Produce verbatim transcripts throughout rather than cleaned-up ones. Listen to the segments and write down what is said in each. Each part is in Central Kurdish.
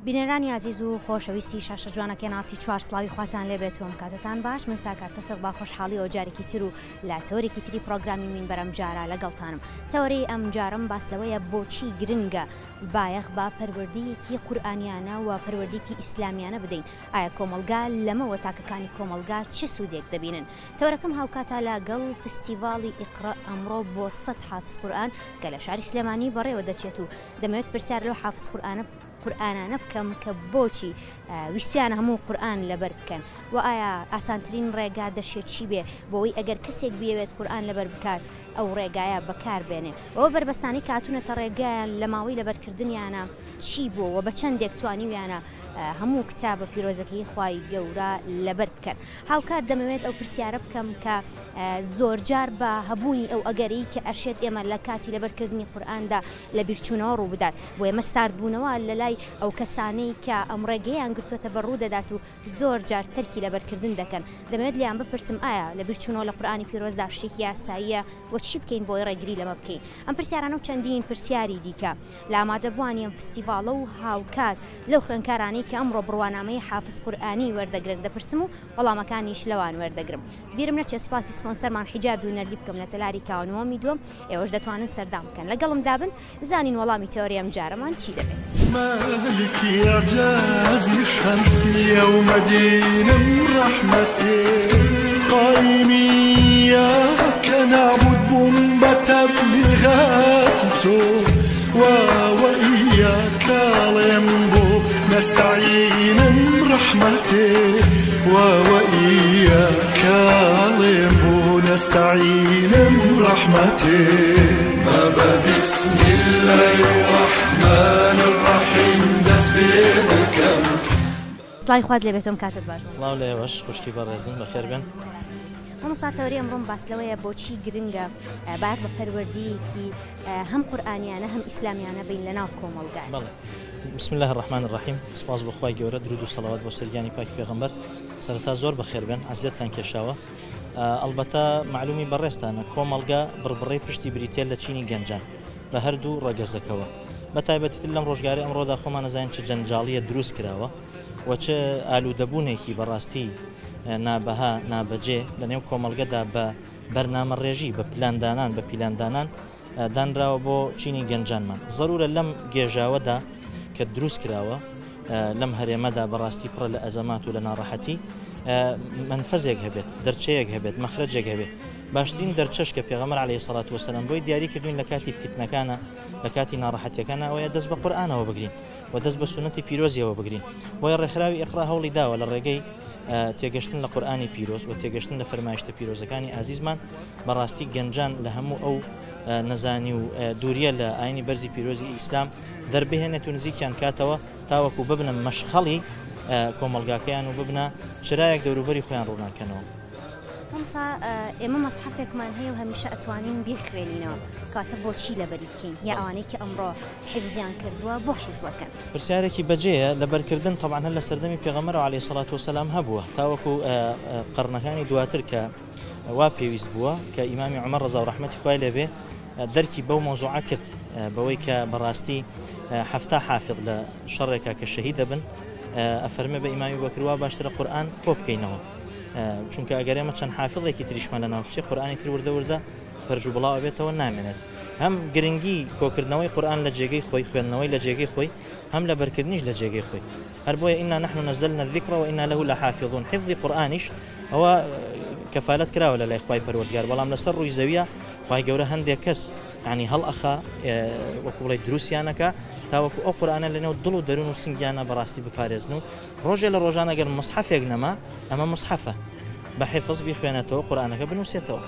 بینێرانی عزیز و خۆشەویستی شاشە جوانەکە ناتی چوار سڵاوی خواتان لێبێتەوەم کاتتان باش من ساکار تەفق با خۆشحاڵی ئەو جارێکی تر و لا تەوەرێکی تری پرۆگرامی من بەرەم جارە لەگەڵتانم. تەوەرەی ئەم جارم باسلەوەیە بۆچی گرنگە بایەخ با پەروەردەیەکی قورئانیانە و پەروەردەیەکی ئیسلامیانە بدەین. ئایا کۆمەلگا لەمەوە تاکەکانی کۆمەلگا چ سوودێک دەبینن؟ تەوەرەکەم هاوکاتە لەگەڵ فستیڤاڵی ئیقرا ئەمڕۆ بۆ سەد حافز قورئان کە لە شاری سلێمانی بەڕێوە دەچێت و دەمەوێت پرسیار لەو حافز قورئانە قورئانانە بکەم کە بۆچی ویستیانە هەموو قورئان لەبەر بکەن و ئایا ئاسانترین ڕێگا دەشێت چی بێ بۆەوەی ئەگەر کەسێک بێوێت قورئان لەبەر بکات ئەو ڕێگایە بەکار بێنێ. ئەوە بربەستانی کاتونەتە ڕێگایان لە ماوەی لەبەرکردنیانە چی بوو و بە چەندێک توانیویانە هەموو کتابە پیرۆزەکەی خوای گەورە لەبەر بکەن. هاوکات دەمەوێت ئەو پرسیارە بکەم کە زۆرجار بە هەبوونی ئەو ئەگەری کە ئەرشێت ئێمە لە کاتی لەبەرکردنی قورئاندا لە بیرچوونەوە ڕوو بدات بۆ ئێمە ساردبوونەوە لە لای ئەو کەسانەی کە ئەم ڕێگەیان گرتووەتە بەڕوو دەدات و زۆر جار تەرکی لەبەرکردن دەکەن. دەمەوێت لیان بپرسم ئایا لە بیرچوونەوە لە قورئانی پیرۆزدا شتێکی یاساییە و چی بکەین بۆی ڕێگری لەمە بکەین؟ ئەم پرسیارانە و چەندین پرسیاری دیکە لە ئامادەبوانی ئەم فستیڤاڵە و هاوکات لەو خوێندکارانەی کە ئەمڕۆ بڕوانامەی حافز قورئانی وەردەگرن دەپرسم و وەڵامەکانیش لەوان وەردەگرم. بیرم نەچێ سوپاسی سپۆنسەرمان حیجابی و نەردی بکەم لە تەلاری کاوانەوەمی دووەم ئێوەش دەتوانن سەردام بکەن لەگەڵم دابن بزانین وەڵامی تەوەری ئەم جارەمان چی دەبێت. مالكي إعجازي شمسي ومدينة رحمتي قائمي إياك نعبد بنبة تبلغاته وإياك لينبو نستعين برحمتي وإياك لينبو نستعين برحمتي بابا بسم الله الرحمن الرحيم دسبيكم سڵاوی خوات لێبێتم کاتت باش. سڵاو لێوەش خوشکی بەڕێزم بەخێر بن. مامۆستا تەوەری ئەمڕۆم باسلەوەیە بۆچی گرنگە باید بە پەروەردەیەکی هەم قورئانیانە هەم ئیسلامیانە بین لە ناو کۆمەلگا. بەڵێ بسم الله الرحمن الرحیم. سپاس بە خوای گەورە درود و سەڵاوات بۆ سەرگیانی پاکی پێغەمبەر سەرەتا زۆر بەخێر بن عەزیزتان کێشاوە. ئەلبەتە معلومی بەڕێستانە کۆمەلگا بڕبڕەی پشتی بریتێ لە چینی گەنجان بە هەردوو ڕەگەزەکەوە بە تایبەتیتر لەم ڕۆژگاری ئەمڕۆدا خۆمان نەزانین چه جەنجاڵیە دروست کراوە و چه ئالوودەبوونێکی بەڕاستی نابەها نابەجێ لە نێو کۆمەلگەدا بە بەرنامەڕێژی بە پلاندانان بە پیلاندانان دانراوە بۆ چینی گەنجانمان. ضرورە لەم گێژاوەدا کە دروست کراوە لەم هەرێمەدا بەڕاستی پڕە لە ئەزەمات و لە ناڕەحەتی منفەزێک هەبێت دەرچەیەک هەبێت مەخرەجێک هەبێت. باشترین دەرچەش کە پێغەمبەر عەلەیهی سەڵات وەسەلام بۆی دیاری کردوین لە کاتی فیتنەکانە لە کاتی ناڕەحەتیەکانە ئەوەیە دەست بە قورئانەوە بگرین و دەست بە سونەتی پیرۆزیەوە بگرین. بۆیە ڕێکخراوی ئیقرا هەوڵی داوە لە ڕێگەی تێگەشتن لە قورئانی پیرۆز و تێگەشتن لە فەرمایشتە پیرۆزەکانی ئازیزمان بەڕاستی گەنجان لە هەموو ئەو نەزانی و دووریە لە ئاینی بەرزی پیرۆزی ئیسلام دەربهێنێت و نزیکیان کاتەوە تاوەکو ببنە مەشخەڵی کۆمەلگاکەیان و ببنە چرایەک دەوروبەری خۆیان ڕووناکەنەوە. ئەمسا ئێمە مەسحەفێکمان هەیە و هەمیشە ئەتوانین بیخوێنینەوە کاتە بۆچی لەبەری بکەین یا ئەوانەی کە ئەمڕۆ حیفزیان کردووە بۆ حیفزەکەن؟ پرسیارێکی بەجێیە لەبەرکردن طبعاً هەر لە سەردەمی پێغەمبەر عەلەیهی سەڵات وەسەلام هەبووە تاوەکو قەرنەکانی دواتر کە وا پێویست بووە کە ئیمامی عومەر ڕەزا و ڕەحمەتی خوای لێبێ دەرکی بەو مۆزوعە کرد بەوەی کە بەڕاستی هەفتا حافظ لە شەڕێکا کە شەهید دەبن ئەفەرمێ بە ئیمامی بەکر وا باشترە قورئان کۆ بکەینەوە چونکە ئەگەر ئێمە چەند حافظێکی تریشمان لە ناو بچێ قورئانی تر وردە وردە پەرژ و بڵاو ئەبێتەوە نامێنێت. هەم گرنگی کۆکردنەوەی قورئان لە جێگەی خۆی خوێندنەوەی لە جێگەی خۆی هەم لە بەرکردنیش لە جێگەی خۆی. هەر بۆیە ئینا نەحن نەزەلنا الذیکر وئینا لەه لەحافظون. حفظی قورئانیش ئەوە کەفالەت کراوە لە لای خوای پەروەردگار بەڵام لەسەر ڕووی زەویە خوای گەورە هەندێک کەس ینی هەڵ ئەخا وەکو بڵێ دروستیانەکە تاوەکو ئەو قورئانە لەنێو دڵ و دەروون و سنگیانە بەڕاستی بپارێزن و ڕۆژێ لە ڕۆژانە گەر مصحەفێک نەما ئەمە مصحەفە بە حیفز بیخوێنێتەوە قورئانەکە بنووسێتەوە.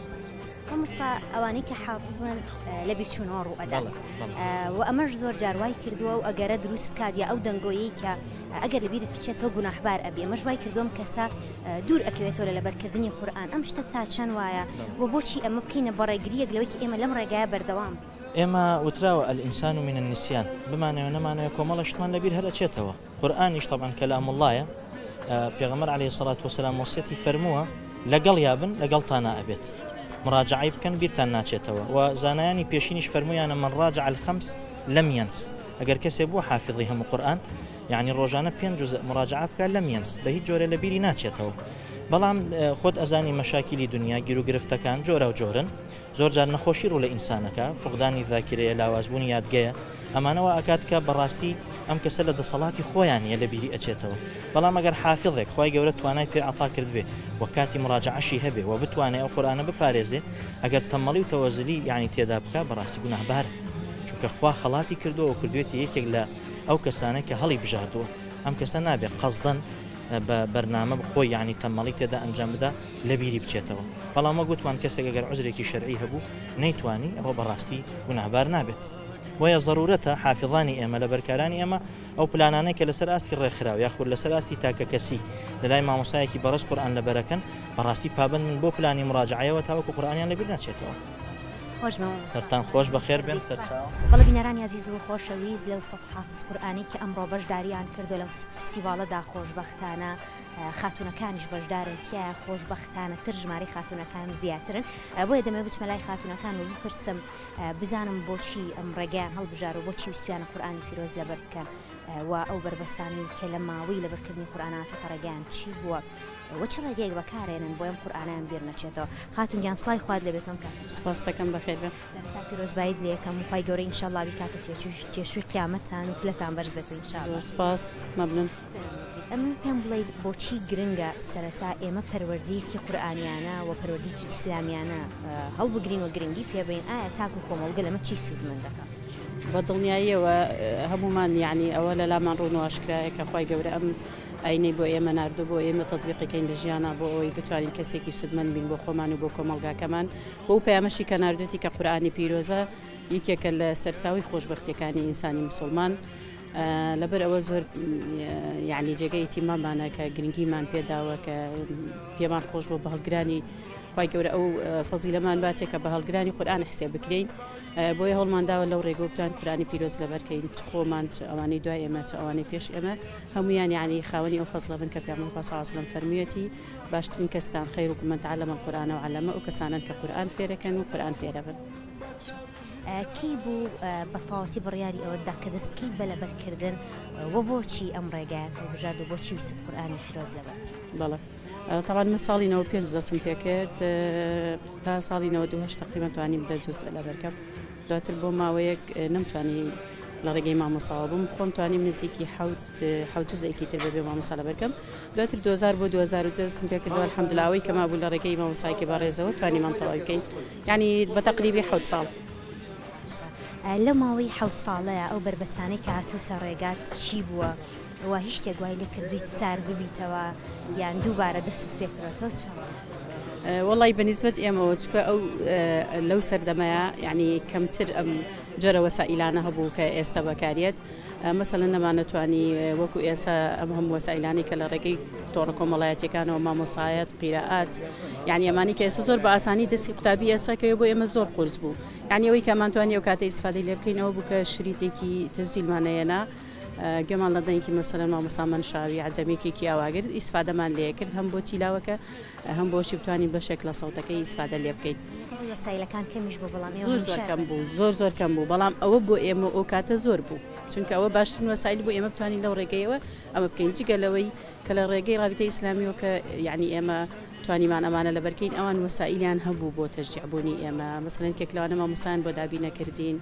ئەمسا ئەوانەی کە حافزن لە بیرچوونەوە ڕوو ئەدات و ئەمەش زۆر جار وای کردووە و ئەگەرە دروست بکات یا ئەو دەنگۆیی کە ئەگەر لە بیرت بچێتەوە گوناحبار ئەبێ. ئەمەش وای کردوم کەسا دوور ئەکەوێتەوە لە لەبەرکردنی قورئان. ئەم شتە تا چەند وایە و بۆچی ئەمە بکەینە بەڕێگریەک لەوەی ئێمە لەم ڕێگایە بەردەوام بین؟ ئێمە وتراوە ئەلئینسان من النسیان بمانەوە نەمانەوە کۆمەڵە شتمان لەبیر هەر ئەچێتەوە. قورئانیش طبعاً کەلام اللهە پێغەمبەر عەلەیهی سەڵات وەسەلام وەسیەتی فەرمووە لەگەڵ یابن لەگەڵ تانا ئەبێت مراجعی بکەن بیرتان ناچێتەوە و زانایانی پێشینیش فەرموویانە من راجع الخەمس لەم یەنس. ئەگەر کەسێ بووە حافظی هەموو قورئان یعنی ڕۆژانە پێنج جوزء مراجعە بکات لە مێنس بە هیچ جۆرە لە بیری ناچێتەوە. بەڵام خۆت ئەزانی مەشاکیلی دنیا گیر و گرفتەکان جۆرە و جۆرن، زۆر جار نەخۆشی ڕوو لە ئینسانەکە، فقدانی ذاکرەیە، لاوازبوونی یادگەیە، ئەمانەوە ئاکات کە بەڕاستی ئەم کەسە لە دەسەڵاتی خۆیانە لە بیری ئەچێتەوە. بەڵام ئەگەر حافظێک خی گەورە توانای پێ عتا کردوێ و کاتی مراجعەشی هەبێ و بتوانێت ئەو قورئانە بپارێزێ، ئەگەر تەمەڵی و تەوەزلی یعنی تێدا بکە بەڕاستی گوناهبارە، چونکە خوا خەڵاتی کردووە و کردوێتی یەکێک لە ئەو کەسانە کە هەڵی بژاردووە. ئەم کەسە نابێت قەزدەن بە بەرنامە بخۆی یعنی تەمەڵی تێدا ئەنجام بدا لە بیری بچێتەوە. بەڵام وە گوتمان کەسێک ئەگەر عوزرێکی شەرعی هەبوو نەیتوانی ئەوە بەڕاستی گوناهبار نابێت. وەیە ضرورەتە حافظانی ئێمە لە بەرکارانی ئێمە ئەو پلانانەی کە لەسەر ئاستی ڕێکخراو یاخود لەسەر ئاستی تاکە کەسی لە لای مامۆسایەکی بەڕێز قورئان لەبەرەکەن بەڕاستی پابند من بۆ پلانی مراجعەوە تاوەکو قورئانیان لەبیر ناچێتەوە. سەرتان خۆش بەخێر بێن سەرچاو. بەڵێ بینەرانی عزیز و خۆشەویست لەو سەد حافظ قورئانی کە ئەمڕۆ بەشداریان کردو لەم فستیڤالەدا خۆشبەختانە خاتونەکانیش بەشدارن تیا خۆشبەختانە تر ژماری خاتونەکان زیاترن. بۆیە دەمەوێت بچمە لای خاتونەکان و بپرسم بزانم بۆچی ئەم ڕێگەیان هەڵبژار و بۆچی ویستیانە قورئانی پیرۆز لەبەر بکەن و ئەو بربەستانی کە لە ماوەی لەبەرکردنی قورئاناتە ڕێگەیان چی بووە و چ ڕێگەیەک بەکارێنن بۆ ئەم قورئانیان بیر نەچێتەوە. خاتونیان سڵای خوارد لەبێتم کاتم سپاس دەکەم بەخێر بێ. پیرۆزبایت لە یەکەم و خی گەورە ئینشەڵڵا بیکاتە تێشوی قیامەتتان و پلەتان بەرز دەکەین ئینشەڵڵا. زۆر سپاس مەمنون. ئەمن پێم بڵێیت بۆچی گرنگە سەرەتا ئێمە پەروەردەیەکی قورئانیانە و پەروەردەیەکی ئیسلامیانە هەڵبگرین و گرنگی پێبین ئایا تاکو کۆمەڵگە لەمە چی سوودمەند دەکات؟ بە دڵنیاییەوە هەمومان یعنی ئەوە لە لامان ڕوون و ئاشکرایە کە خی گەورە ئەم ئاینەی بۆ ئێمە ناردوو بۆ ئێمە تەطبیقەکەین لە ژیانە بۆ ئەوەی بتوانین کەسێکی سودمەند بین بۆ خۆمان و بۆ کۆمەڵگاکەمان. بۆ پەیامەشی کە ناردوێتی کە قورئانی پیرۆزە یەکێکە لە سەرچاوی خۆشبەختیەکانی ئینسانی موسڵمان. لەبەر ئەوە زۆر یعنی جێگەی ئیتیمامانە کە گرنگیمان پێداوە کە پێمان خۆش بۆ بە هەڵگرانی خی گەورە ئەو فەزیلەمان باتێکە بە هەڵگرانی قورئان حسێ بکرین. بۆیە هەڵمانداوە لەو ڕێگە بتوان قورئانی پیرۆز لەبەرکەین چ خۆمان چ ئەوانەی دوای ئێمە چ ئەوانەی پێش ئێمە هەمویان یعنی خاوەنی ئەو فەزڵە بن کە پێغەمبەر صلی الله علیه و سلم فەرموویەتی باشترین کەستان خەیرکم من تعلم القورآن وعلمه ئەو کەسانن کە قورئان فێرەکەن و قورئان فێرە بن. کی بوو بەتەواوەتی بڕیاری ئەوەدا کە دەست بکەیت بە لەبەرکردن و بۆچی ئەم ڕێگایە هەڵبژارد و بۆچی ویست قورئانی پیرۆز لەبەر؟ بەڵێ طبعا من ساڵی نەوە پێنج دەستم پێ کرد تا ساڵی نەوە دوو هەشت تقریبا توانیم دە جوزء لەبەرکەم. دواتر بۆ ماوەیەک نەمتوانی لە ڕێگەی مامۆساوە بووم خۆم توانیم نزیکی حەوت جوزئێکی تر بەبێ مامۆسا لەبەرکەم. دواتر دو هەزار بۆ دو هەزار و دە دەستم پێ کردەوە الحەمدوللا ئەوەی کە مابوو لە ڕێگەی مامۆسایەکی بەڕێزەوە توانیمان تەواوی بکەین یعنی بە تەقریبی حەوت ساڵ. لە ماوەی حەوت ساڵەیە ئەو بربەستانەی کە هاتووتە ڕێگات چی بووە و هیچ شتێک وای لێ کردویت سار ببیتەوە یان دووبارە دەستت پێکڕێتەوە چۆن؟ وڵی بەنسبەت ئێمەوە چکە ئەو لەو سەردەمەیە یعنی کەمتر ئەم جۆرە وەسائلانە هەبوو کە ئێستا بەکارێت. مەسەڵەن نەمانەتوانی وەکو ئێستا ئەم هەم وەسائلانی کە لە ڕێگەی تۆڕە کۆمەڵایەتیەکانەوە مامۆسایەت قیرائات یعنی ئەمانی کە ئێستا زۆر بە ئاسانی دەستی قوتابی ئێستاکەوە بۆ ئێمە زۆر قورس بوو. یعنی ئەوەی کەمانتوانی ئەو کاتە ئیسفادەی لێ بکەینەوە بوو کە شریتێکی تەسجیلمانەیەنا گوێمان لە دەنگی مەسەلەن مامۆسامان شاوی عەجەمیێکێکی ئاواگرت ئیسفادەمان لێ کرد هەم بۆ تیلاوەکە هەم بۆشی بتوانین بەشێک لە سەوتەکەی ئیسفادە لێ بکەین. وەسایلەکان کەمیش بوو بەڵام زۆر زۆر کەم بوو زۆر زۆر کەم بوو بەڵام ئەوە بۆ ئێمە ئەو کاتە زۆر بوو چونکە ئەوە باشترین وەسایل بوو ئێمە بتوانین لەو ڕێگەیەوە ئەمە بکەین جگەلەوەی کە لە ڕێگەی رابطەی ئیسلامیەوە کە یعنی ئێمە توانیمان ئەمانە لەبەرکەین ئەوان وەسائلیان هەبوو بۆ تەشجیعبوونی ئێمە مەسەڵەن کێکلەوانە مامۆسایان بۆ دابی نەکردین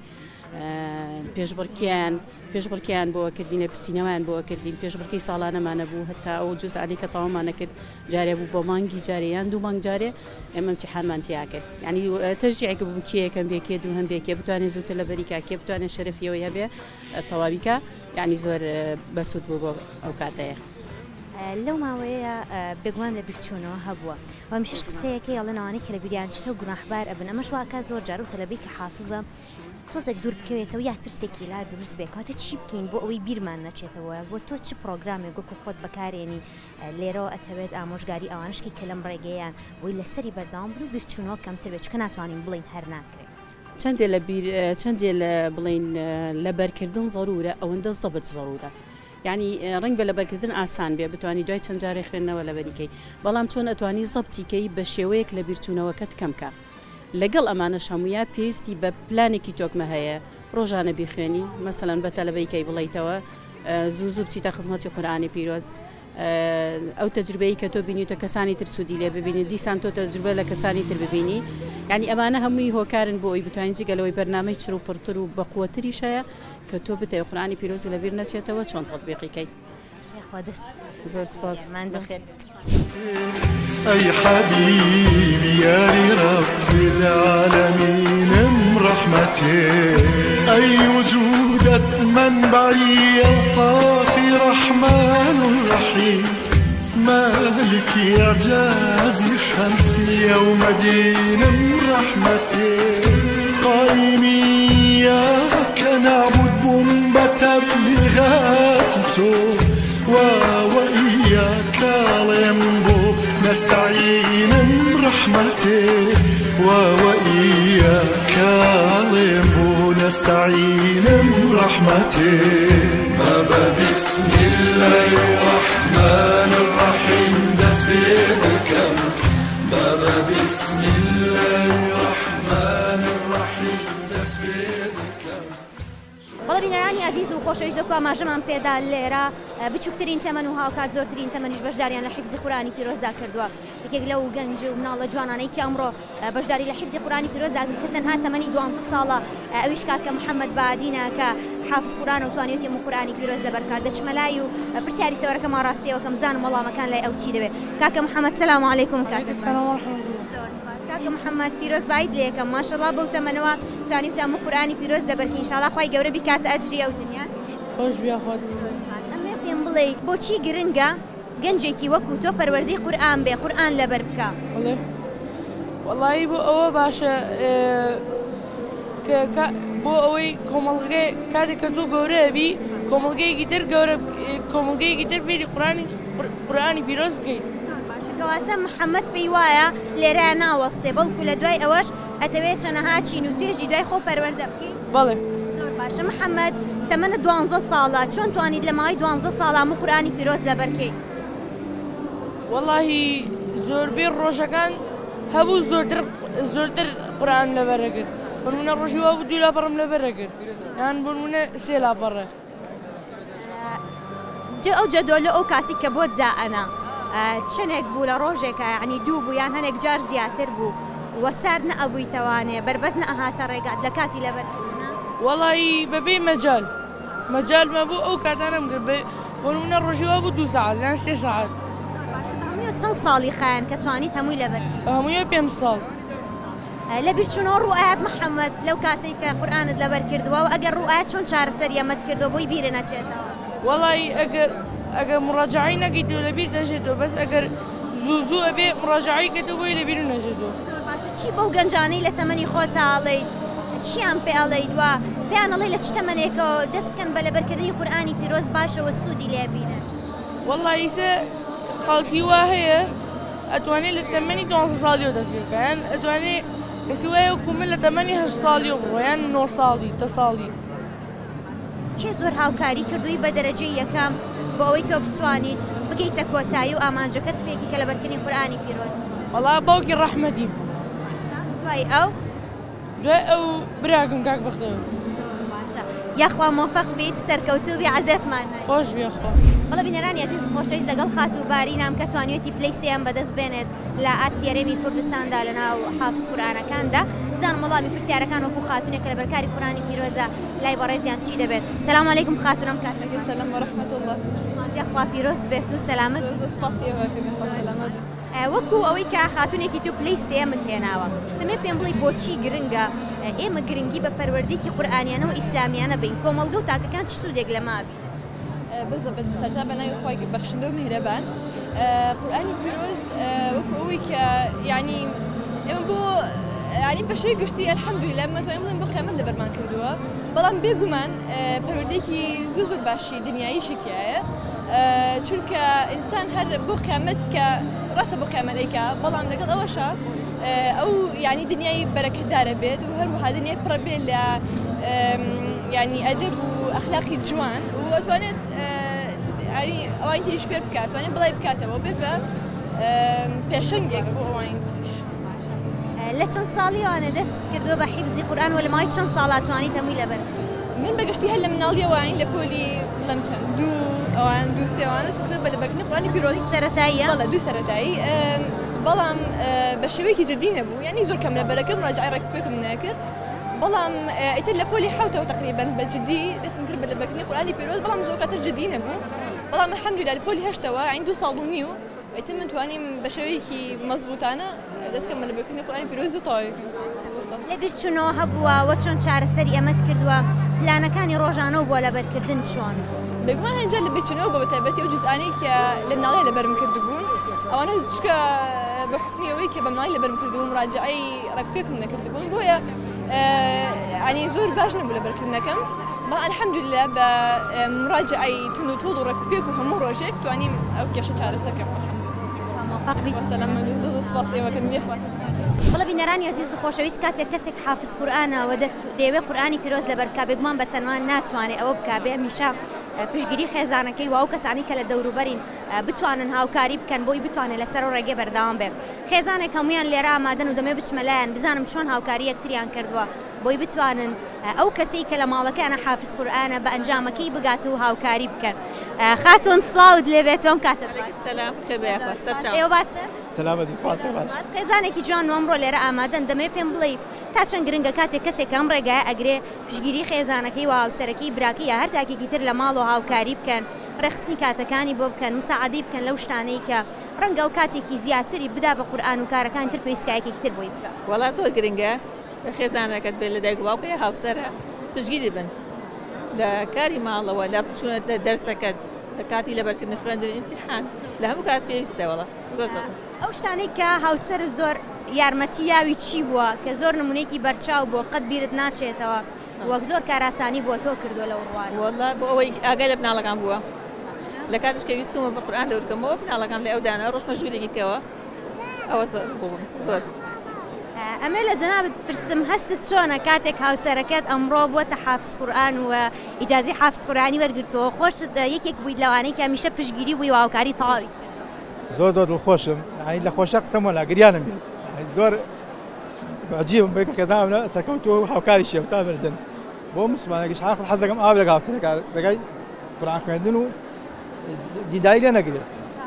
پێشبڕکیان پێشبڕکیان بۆ کردینە پرسیینەوەیان بۆ کردین پێشبڕکی ساڵانەمانە بوو هەتا ئەو جوزعلی کە تاوامانە کرد جارێ بوو بۆ مانگی جارەیان دوو مانگ جارێ ئێمە امتحانمان تیا کرد یعنی تەشجیعێک بوو کێ یەکەم بێکێ دوو هەم بێکێ بتوانێت زووتر لە بەریکا کێ بتوانێت شەرەفیەوە هەبێ تەواویکە یعنی زۆر بەسوود بوو بۆ ئەو کاتەیە. لەو ماوەیە بێگومان لە بیرچوونەوە هەبووە و هەمیشەش قسەیەکەی ئەڵێنەوەی کە لە بیریانشتە و گوناحبار ئەبن ئەمەش واکە زۆر جار و تەلەبەی کە حافزە تۆزێک دوور بکەوێتەوە یا ترسێکی لا دروست بێ کاتە چی بکەین بۆ ئەوەی بیرمان نەچێتەوە بۆ تۆ چ پرۆگرامێک گوکو خۆت بەکارێنی لێرەوە ئەتەوێت ئامۆژگاری ئەوانشکی کە لەم ڕێگەیان بۆی لەسەری بەرداوام بن و بیرچوونەوە کەمتر بێت چکە ناتوانین بڵین هەر ناکرێت. چەندێ لە چەندێ لە بڵین لەبەرکردن ضرورە ئەوەندە زەبت ضرورە یعنی ڕنگ بە لەبەرکردن ئاسان بێ بتوانی دوای چەند جارێ خوێندنەوە لەبەریکەی بەڵام چۆن ئەتوانی زەبتیکەی بە شێوەیەک لە بیرچوونەوەکەت کەمکە لەگەڵ ئەمانە شەموویە پێویستی بە پلانێکی تۆکمە هەیە ڕۆژانە بیخوێنی مەسەڵەن بە تەلەبەیکەی بڵیتەوە زوو زوو بچیتە خزمەتی قورئانی پیرۆز ئەو تەجروبەیە کە تۆ بینیتە کەسانی تر سوودی لێ ببینی دیسان تۆ تەجروبە لە کەسانی تر ببینی یعنی ئەمانە هەمووی هۆکارن بۆ ئەوی بتوانین جگەلەوەی بەرنامەی چر و پڕتر و بەقووەتریشەیە کە تۆ بتەوێ قورئانی پیرۆز لەبیر نەچێتەوە چۆن تەطبیقیکەی. زۆر سپاس. أي حبيبي يا رب العالمين رحمتي أي وجودك منبعي الطافي رحمن رحيم مالك إعجازي شمسي يوم دين رحمتي قائمي إياك نعبد بنبت بلغاتته وإياك لينبو نستعين برحمته وإياك لينبو نستعين برحمته بابا بسم الله الرحمن الرحيم دس بيدكم بابا بسم الله الرحمن الرحيم دس بيدكم. بەڵێنەرانی عزیز و خۆشەویستە و ئاماژەمان پێدا لێرە بچووکترین تەمەن و هاوکات زۆرترین تەمەنیش بەشداریان لە حیفزی قورئانی پیرۆزدا کردووە. یەکێک لەو گەنج و مناڵە جوانانەی کە ئەمڕۆ بەشداری لە حیفزی قورئانی پیرۆزدا کە تەنها تەمەنی دوانزە ساڵە ئەویش کاکە محەممەد بادینە کە حافز قورئان و توانێتی هەموو قورئانی پیرۆز لەبەرکات دەچمەلای و پرسیاری تەوەرەکەمان ڕاستیەوە کە بزانم وەڵامەکان لای ئەو چی دەبێت. کاکە محەممەد سەلام عەلەیکوم. کاکە کاکە محەممەد پیرۆز باید لێکم ماشەڵڵا بەو تەمەنەوە توانیت هەموو قورئانی پیرۆز دەبەرکە ئینشاڵڵا خوای گەورە بیکاتە ئەجری ئەو دنیا. خۆش بیا خۆت. ئەمێ پێم بڵێ بۆچی گرنگە گەنجێکی وەکو تۆ پەروەردەی قورئان بێ قورئان لەبەر بکە؟ وڵێ وەڵایی بۆ ئەوە باشە کە بۆ ئەوەی کۆمەڵگەی کاتێک کە تۆ گەورەبی کۆمەڵگەیەکی تر گەورە کۆمەڵگەیەکی تر فێری قورئانی پیرۆز بکەیت. کەواتە محەممەد پێی وایە لێرە ناوەستێ بەڵکو لە دوای ئەوەش ئەتەوێت چەنەها چین و توێژی دوای خۆ پەروەردە بکەیت. بەڵێ زۆر باشە. محەممەد تەمەنە دوانزە ساڵە چۆن توانیت لە ماوەی دوانزە ساڵ هەموو قورئانی پیرۆز لەبەرکەیت؟ وەڵاهی زۆربەی ڕۆژەکان هەبوو زۆرتر زۆرتر قورئان لەبەرەگرت بنمونە ڕۆژی وا بوو دوو لاپەڕم لەبەرەگرت یان بنمونە سێ لاپەڕە. ئەو جەدۆ لە ئەو کاتی کە بۆت دائەنا چنێک بوو لە ڕۆژێکە یعنی دوو بوو یان هەنێک جار زیاتر بوو وەسار نەئەبووی تەوانێ بەربەز نەئەهاتە ڕێگات لە کاتی لەبەرکردنە؟ وەڵایی بەبێ مەجال مەجال مەبوو ئەو کاتانەم کرد بۆنمونە ڕۆژی وا بوو دوو سەعات یان سێ سەعات. هەمووی چەند ساڵی خایەن کە توانیت هەمووی لەبەرکەیت؟ هەموویە پێنج ساڵ. لە بیرچوونەوە ڕوئایەت محەممەد لەو کاتێک کە قورئانت لەبەر کردووە و ئەگەر ڕوئایەت چۆن چارەسەری ئەمەت کردەوە بۆی بیرە نەچێتەوە؟ وەڵایی ئەگەر ئەگەر مڕاجعی نەکەیتەوە لەبیر دەژێتەوە بەس ئەگەر زوو زوو ئەبێ مڕاجعی کردەوە بۆی لەبیر نەژێتەوە. باشە چی بەو گەنجانەی لە تەمەنی خۆت ئاڵێیت چیان پێ ئەڵێیت وە پێیان ئەڵێ لە چ تەمەنێکەوە دەست بکەن بە لەبەرکردنی قورئانی پیرۆز باشەوە سوودی لێ بینن؟ وەڵی ئیسە خەڵکی وا هەیە ئەتوانێت لە تەمەنی دوانزە ساڵیەوە دەست پێ بکە یان ئەتوانێت کەسی وایە وەکو من لە تەمەنی هەشت ساڵیەوە بڕۆ یان نۆ ساڵی دە ساڵی. کێ زۆر هاوکاری کردووی بە دەرەجەی یەکەم بۆ ئەوەی تۆ بتوانیت بگەیتە کۆتایی و ئامانجەکەت پێکی کە لەبەرکردنی قورئانی پیرۆز؟ وەڵا باوکی ڕەحمەتی. دوای ئەو دوای ئەو براکەم کاک بەختەوە. باشە یاخوا مۆفەق بیت سەرکەوتوو بی عەزێتمان نایە. خۆش بیا خۆ. بەڵێ بینەرانی عەزیز و خۆشەویست لەگەڵ خاتوباری نام کە توانیوێتی پلەی سێیان بەدەست بێنێت لە ئاسیارەمی کوردستاندا لەناو حافز قورئانەکاندا بزانم وەڵامی پرسیارەکان وەکو خاتونێک کە لەبەرکاری قورئانی پیرۆزە لای بەڕێزیان چی دەبێت؟ سەلام عەلەیکم خاتونم کاتێک. سەلام وەرەحمەتوڵڵاه. مازیە خوا پیرۆست بێت و سەلامت. زۆر سپاسیەوە کە بێ خوا سەلامەت. وەکو ئەوەی کە خاتونێکی تو پلەی سێمت هێناوە دەمێ پێم بڵی بۆچی گرنگە ئێمە گرنگی بە پەروەردەیەکی قورئانیانە و ئیسلامیانە بین کۆمەڵگە و تاکەکان چ سوودێک لە ما بین؟ بەزەبێت سەرتا بە ناوی خوای بەخشندە و میهرەبان قورئانی پیرۆز وەکو ئەوەی کە یعنی ئێمە بۆ ینی بەشەی گشتی ئەلحەمدولیلا مەتوانین بڵێن بۆ قیامەت لەبەرمان کردووە بەڵام بێگومان پەروەردەیەکی زۆر زۆر باشی دنیاییشی تایە چونکە ئینسان هەر بۆ قیامەت کە ڕاستە بۆ قیامەت ئەیکا بەڵام لەگەڵ ئەوەشە ئەو یعنی دنیای بەرەکەتدارە بێت و هەروەها دنیای پڕە بێت لە یعنی ئەدەب و ئەخلاقی جوان و ئەتوانێت ئەوانی تریش فێر بکات توانێت بڵای بکاتەوە بێ بە پێشەنگێک بۆ ئەوانی تریش. لە چەند ساڵیوانە دەست کردووە بە حیفزی قورئان و لە ماوەی چەند ساڵات توانیت هەمووی لەبەر؟ من بەگشتی هەر لە مناڵیەوەین لە پۆلی لەم چەند دوو ئەوان دوو سێوانە سکرێت بە لەبەرکردنی قورئانی پیرۆز سەرەتاییە بەڵێ دوو سەرەتایی بەڵام بە شێوەیەکی جدی نەبوو یعنی زۆر کەم لەبەرەکەم ڕاجعی ڕێکوپێکم نەکرد بەڵام ئیتر لە پۆلی حوتەوە تقریبا بە جدی دەستم کرد بە لەبەرکردنی قورئانی پیرۆز بەڵام زۆر کاتر جدی نەبوو بەڵام الحەمدولillah لە پۆلی هەشتەوە عین دوو ساڵ و نیو ئیتر من توانیم بە شێوەیەکی مەزبوطانە دەستکەم بە لەبەرکردنی قورئانی پیرۆز و تەواوی لەبیر چوونەوە هەبووە وە چۆن چارەسەری ئەمەت کردووە پلانەکانی ڕۆژانە و بۆ لەبەرکردن چۆن بێگومان هەنجار لە بچنەوە بە بەتایبەتی ئەو جزئانەی کە لە مناڵی لەبەرم کردبوون ئەوانە چکە بە حکمیەوەی کە بە مناڵی لەبەرم کردبوون ڕاجعی ڕێکوپێکم نەکردبوون بۆیە ینی زۆر باش نەبوو لەبەرکردنەکەم بەڵام الحەمدولillah بە مراجعی تون و تۆڵ و ڕێکوپێک و هەموو ڕۆژێک توانیم ئەو کێشە چارەسەرکەم موفق بیت سەلام زۆر زۆر سپاس ئێوەکەم بێخواست بەڵێ بینەرانی عزیز و خۆشەویست کاتێک کەسێک حافظ قورئانەوە دەیەوێت قورئانی پیرۆز لەبەرکا بێگومان بە تەنوان ناتوانێت ئەوە بکا بێ هەمیشە پشتگیری خێزانەکەی و ئەو کەسانی کە لە دەوروبەرین بتوانن هاوکاری بکەن بۆی بتوانێت لەسەر و ڕێگەی بەردەوام بێت خێزانێک هەمویان لێرە ئامادەن و دەمێ بچمەلایەن بزانم چۆن هاوکاری یەکتریان کردووە بۆی بتوانن ئەو کەسەی کە لە ماڵەکەیانە حافظ قورئانە بە ئەنجامەکەی بگات و هاوکاری بکەن خاتون سڵاوت لێبێتەوەم کاتت سەلام خێر بەیەخوا سەرچاو ئێوە باشە سەلامەت و سپاس باش خێزانێکی جوان و ئەمڕۆ لێرە ئامادەن دەمێ پێم بڵێ تا چەند گرنگە کاتێک کەسێک ئەم ڕێگایە ئەگرێ پشگیری خێزانەکەی و هاوسەرەکەی براکەی یا هەر تاکێکی تر لە ماڵ و هاوکاری بکەن ڕێخستنی کاتەکانی بۆ بکەن مساعدەی بکەن لەو شتانەی کە ڕەنگە و کاتێکی زیاتری بدا بە قورئان و کارەکان تر پێویستکایەکی تر بۆی بکە وەڵا زۆر گرنگە خێزانەکەت بێت لە دایک و باوکەی هاوسەرە پشگیری بن لە کاری ماڵەوە لە چونە دەرسەکەت لە کاتی لەبەرکردنی خوێندنی ئیمتیحان لە هەموو کات پێویستە وەڵا زۆر زۆر ئەو شتانەی کە هاوسەر زۆر یارمەتی یاوی چی بووە کە زۆر نمونەیەکی بەرچاو بۆ قەت بیرت ناچێتەوە وەک زۆر کاراسانی بۆ تۆ کردو لەو ڕوانە وەڵا بۆ ئەوەی ئاگای لە بناڵەکان بووە لە کاتش کە ویستمە بە قورئان دەورکەمەوە بناڵەکان لە ئەودانە ڕۆژمە ژوورێکی کەوە ئەوە زۆر بووم زۆر ئەمێ لە جەنابەت پرسم هەستت چۆنە کاتێک هاوسەرەکەت ئەمڕۆ بۆتە حافظ قورئان و ئیجازەی حافظ قورئانی وەرگرتەوە خۆشت یەکێک بوویت لەوانەی کە هەمیشە پشتگیری بووی و هاوکاری تەواوی زۆر زۆر دڵخۆشم لە خۆشە قسەم وەلا گریانم بێت زۆر عجیبم بێت کە خێزانم سەرکەوتووە هاوکاری شێ تا بردن بۆ مسلمانێکیش حاصل حەز دەکەم ئاو لەگەڵ هاوسەرەکە ڕێگای قورئان خوێندن و دیداری لێ نەگرێت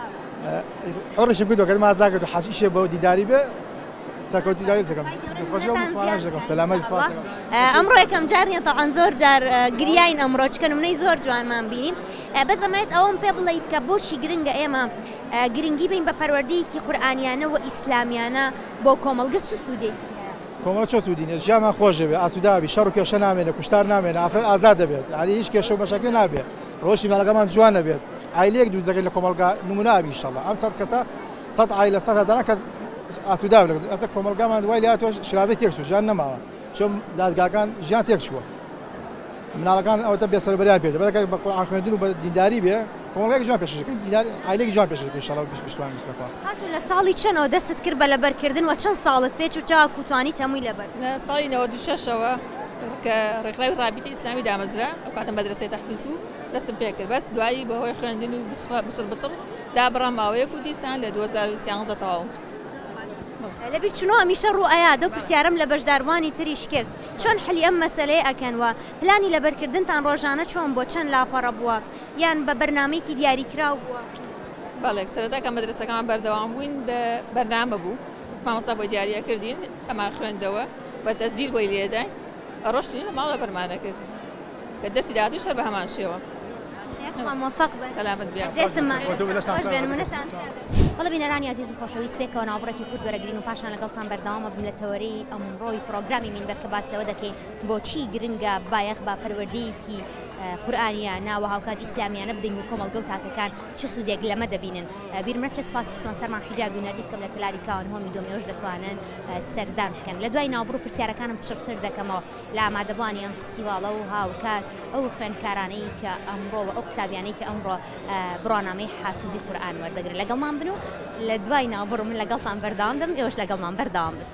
حۆڕشم کردووە کە مازا کرد و حەشیشێ بۆ دیداری بێ سەرکەوتی دیداری دەکەم دەستخۆشی بۆ مسلمانانش دەکەم سەلامەت سپاس ئەمڕۆ یەکەم جارنیە تەعەن زۆر جار گریاین ئەمڕۆ چکە نمونەی زۆر جوانمان بینیم بەس ئەمەوێت ئەوم پێ بڵێیت کە بۆچی گرنگە ئێمە گرنگی بین بە پەروەردەیەکی قورئانیانە و ئیسلامیانە بۆ کۆمەڵگە چ سوودێکی کۆمەڵ چۆ سوودینە ژیانمان خۆش دەبێت ئاسوودابی شەڕ و کێشە نامێنێ کوشتار نامێنێ ئافرەت ئازاد دەبێت یعنی هیچ کێشە و مەشەکل نابێت ڕۆژی ماڵەکەمان جوان نەبێت ئایلەیەک دروست دەکەین لە کۆمەڵگا نمونە ئابی ئینشەڵڵا ئەم سەد کەسە سەد ئایلە سەد هەزار کەس ئاسوودا بێت ئەسە کۆمەڵگامان دوای لاتۆ شرازەی تێک شوو ژیان نەماوە چۆن دادگاکان ژیان تێک چووە مناڵەکان ئەوەتە بێسەربەریان پێ دەبێت بە قورئان خوێندن و بە دینداری بێ کۆمەڵگەیەکی جوان پێشکەین دیندار ئایلێکی جوان پێشکەین ئینشەڵڵا و پشتوان بخوا هاتوو لە ساڵی چەندەوە دەستت کرد بە لەبەرکردن و چەند ساڵت پێچ و چاوەکو توانیت هەمووی لەبەر ساڵی نەوە دوو شەشەوە کە ڕێکخراوی ڕابطەی ئیسلامی دامەزرا ئەو کاتە مەدرسەی تەحفیز بوو دەستم پێ کرد بەس دوایی بەهۆی خوێندن و بچڕ بچڕ دابڕام ماوەیەک و دیسان لە دوو هەزار و سیانزە تەواو کرد لەبیر چونەوە هەمیشە ڕوئەیادە و پرسیارم لە بەشداروانی تریش کرد چۆن حەلی ئەم مەسەلەیە ئەکەنوە پلانی لەبەرکردنتان ڕۆژانە چۆن بۆ چەند لاپەڕە بووە یان بە بەرنامەیەکی دیاریکراو بووە بەڵێک سەرەتا کە مەدرسەکەمان بەردەوام بووین بە بەرنامە بوو مامۆستا بۆی دیاریە کردین ئەمان خوێندەوە بە تەسجیل بۆی لێداین ڕۆشتین لە ماڵە بەرمانە کرد کە دەرسی داهاتوو شەر بە هەمان شێوە موفق بن سلامت بیا بەڵێ بینەرانی عزیز و خۆشەویست پێکەوە ناوبڕێکی کورد وەرەگرین و پاشان لەگەڵتان بەردەوامە بن لە تەوەرەی ئەمڕۆی پرۆگرامی مینبەر کە باسەوە دەکەین بۆچی گرنگە بایەخ با پەروەردەیەکی قورئانیانە و هاوکات ئیسلامیانە بدەین و کۆمەڵگە و تاکەکان چ سوودێک لەمە دەبینن بیرمە چە سپاسی سپۆنسەرمان حیجاب و نەردی بکەم لە کلاری کاوان هۆمی دۆمیۆش دەتوانن سەردان بکەن لە دوای ناوبڕ و پرسیارەکانم پشتر دەکەمەوە لە ئامادەبوانی ئەم فستیواڵە و هاوکات ئەو خوێندکارانەی کە ئەمڕۆ ئەو قوتابیانەی کە ئەمڕۆ بڕۆنامەی حافزی قورئان وەردەگرن لەگەڵمان بن و لە دوای ناوبڕ من لەگەڵتان بەردەوام بم ئێوەش لەگەڵمان بەردەوام بن.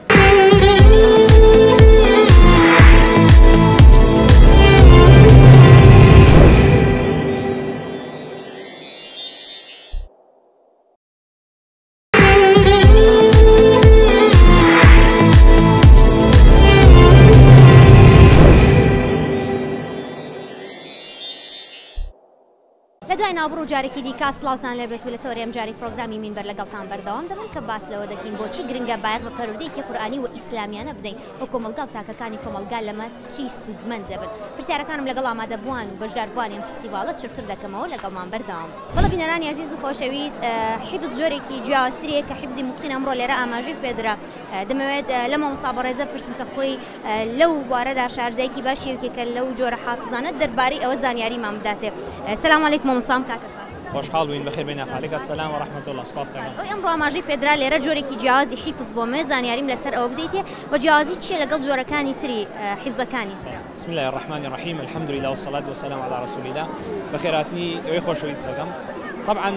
خۆشەویستانی ناوبڕ و جارێکی دیکە سڵاوتان لێبێت و لە تۆری ئەم جاری پرۆگرامی مینبەر لەگەڵتان بەردەوام دەبن کە باس لەوە دەکەین بۆچی گرنگە باەق بە پەروەردەیەکی قورئانی و ئیسلامیانە بدەین بۆ کۆمەلگا و تاکەکانی کۆمەلگا لەمە چی سوودمەند دەبێت. پرسیارەکانم لەگەڵ ئامادەبووان و بەشداربووانی ئەم فستیڤالە چرتر دەکەمەوە لەگەڵمان بەردەوام. بەڵێ بینەرانی عزیز و خۆشەویست، حیفز جۆرێکی جیاوازترەیە کە حیفزی موقتین ئەمڕۆ لێرە ئاماژەی پێدرا. دەمەوێت لە مامۆستا بەڕێزە بپرسم کە خۆی لەو بوارەدا شارزایەکی باشیەکە لەو جۆرە حافزانە دەربارەی ئەوە زانیاریمان بداتێ. سلام علیکم مامۆستام کاکە. خوشحال بووین بەخێر بێنە. عەلەیکە سەلام و ڕەحمەت الله. سپاس دەکەم. ئەمڕۆ ئاماژەی پێدرا لێرە جۆرێکی جیاوازی حیفز بۆ مێ زانیاریم لەسەر ئەوە بدەیتێ و جیاوازی چیە لەگەڵ جۆرەکانی تری حیفزەکانی تر. بسم الله الرحمن الرحیم. الحمد لله والصلاة والسلام على رسول الله. بەخێرهاتنی ئەوەی خۆشەویست دەکەم. طبعا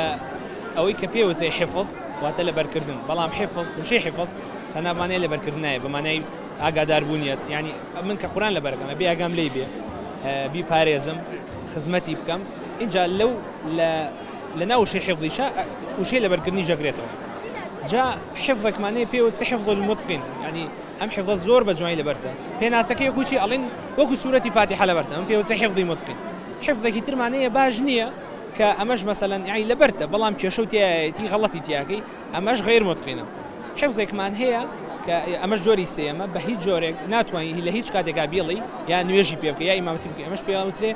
ئەوەی کە پێوتری حیفظ واتە لەبەرکردن، بەڵام حیفظ وشی حیفظ تەنابانەیە لەبەرکردنایە بەمانای ئاگاداربوونیەت. یعنی من کە قورئان لەبەرەکەمە بێ ئاگام لێی بێ بیپارێزم خزمەتی بکەم اینجا لەو لە ناو وشەی حیفظیشە وشەی لەبەرکردنی ژەگرێتەوە. جا حیفظێکمانەیە پێوتری حیفظ المتقین، یعنی ئەم حیفظە زۆر بە جوانی لەبەرتە. پێناسەکەی وەکو چی ئەڵێن وەکو سوورەتی فاتحە لەبەرتە، ئەم پێوتری حیفظی متقین. حیفظێکی ترمانەیە باش نییە کە ئەمەش مەسەلەن یعنی لەبەرتە بەڵام کێشە و تایەتی غەڵەتی تیاکەی، ئەمەش غیر متقینە. حیفظێکمان هەیە کە ئەمەش جۆری سێمە بە هیچ جۆرێک ناتوانانی لە هیچ کاتێکا بێڵی یا نوێژی پێ بکە یا ئیمامەتی بکە. ئەمەش پێوترێ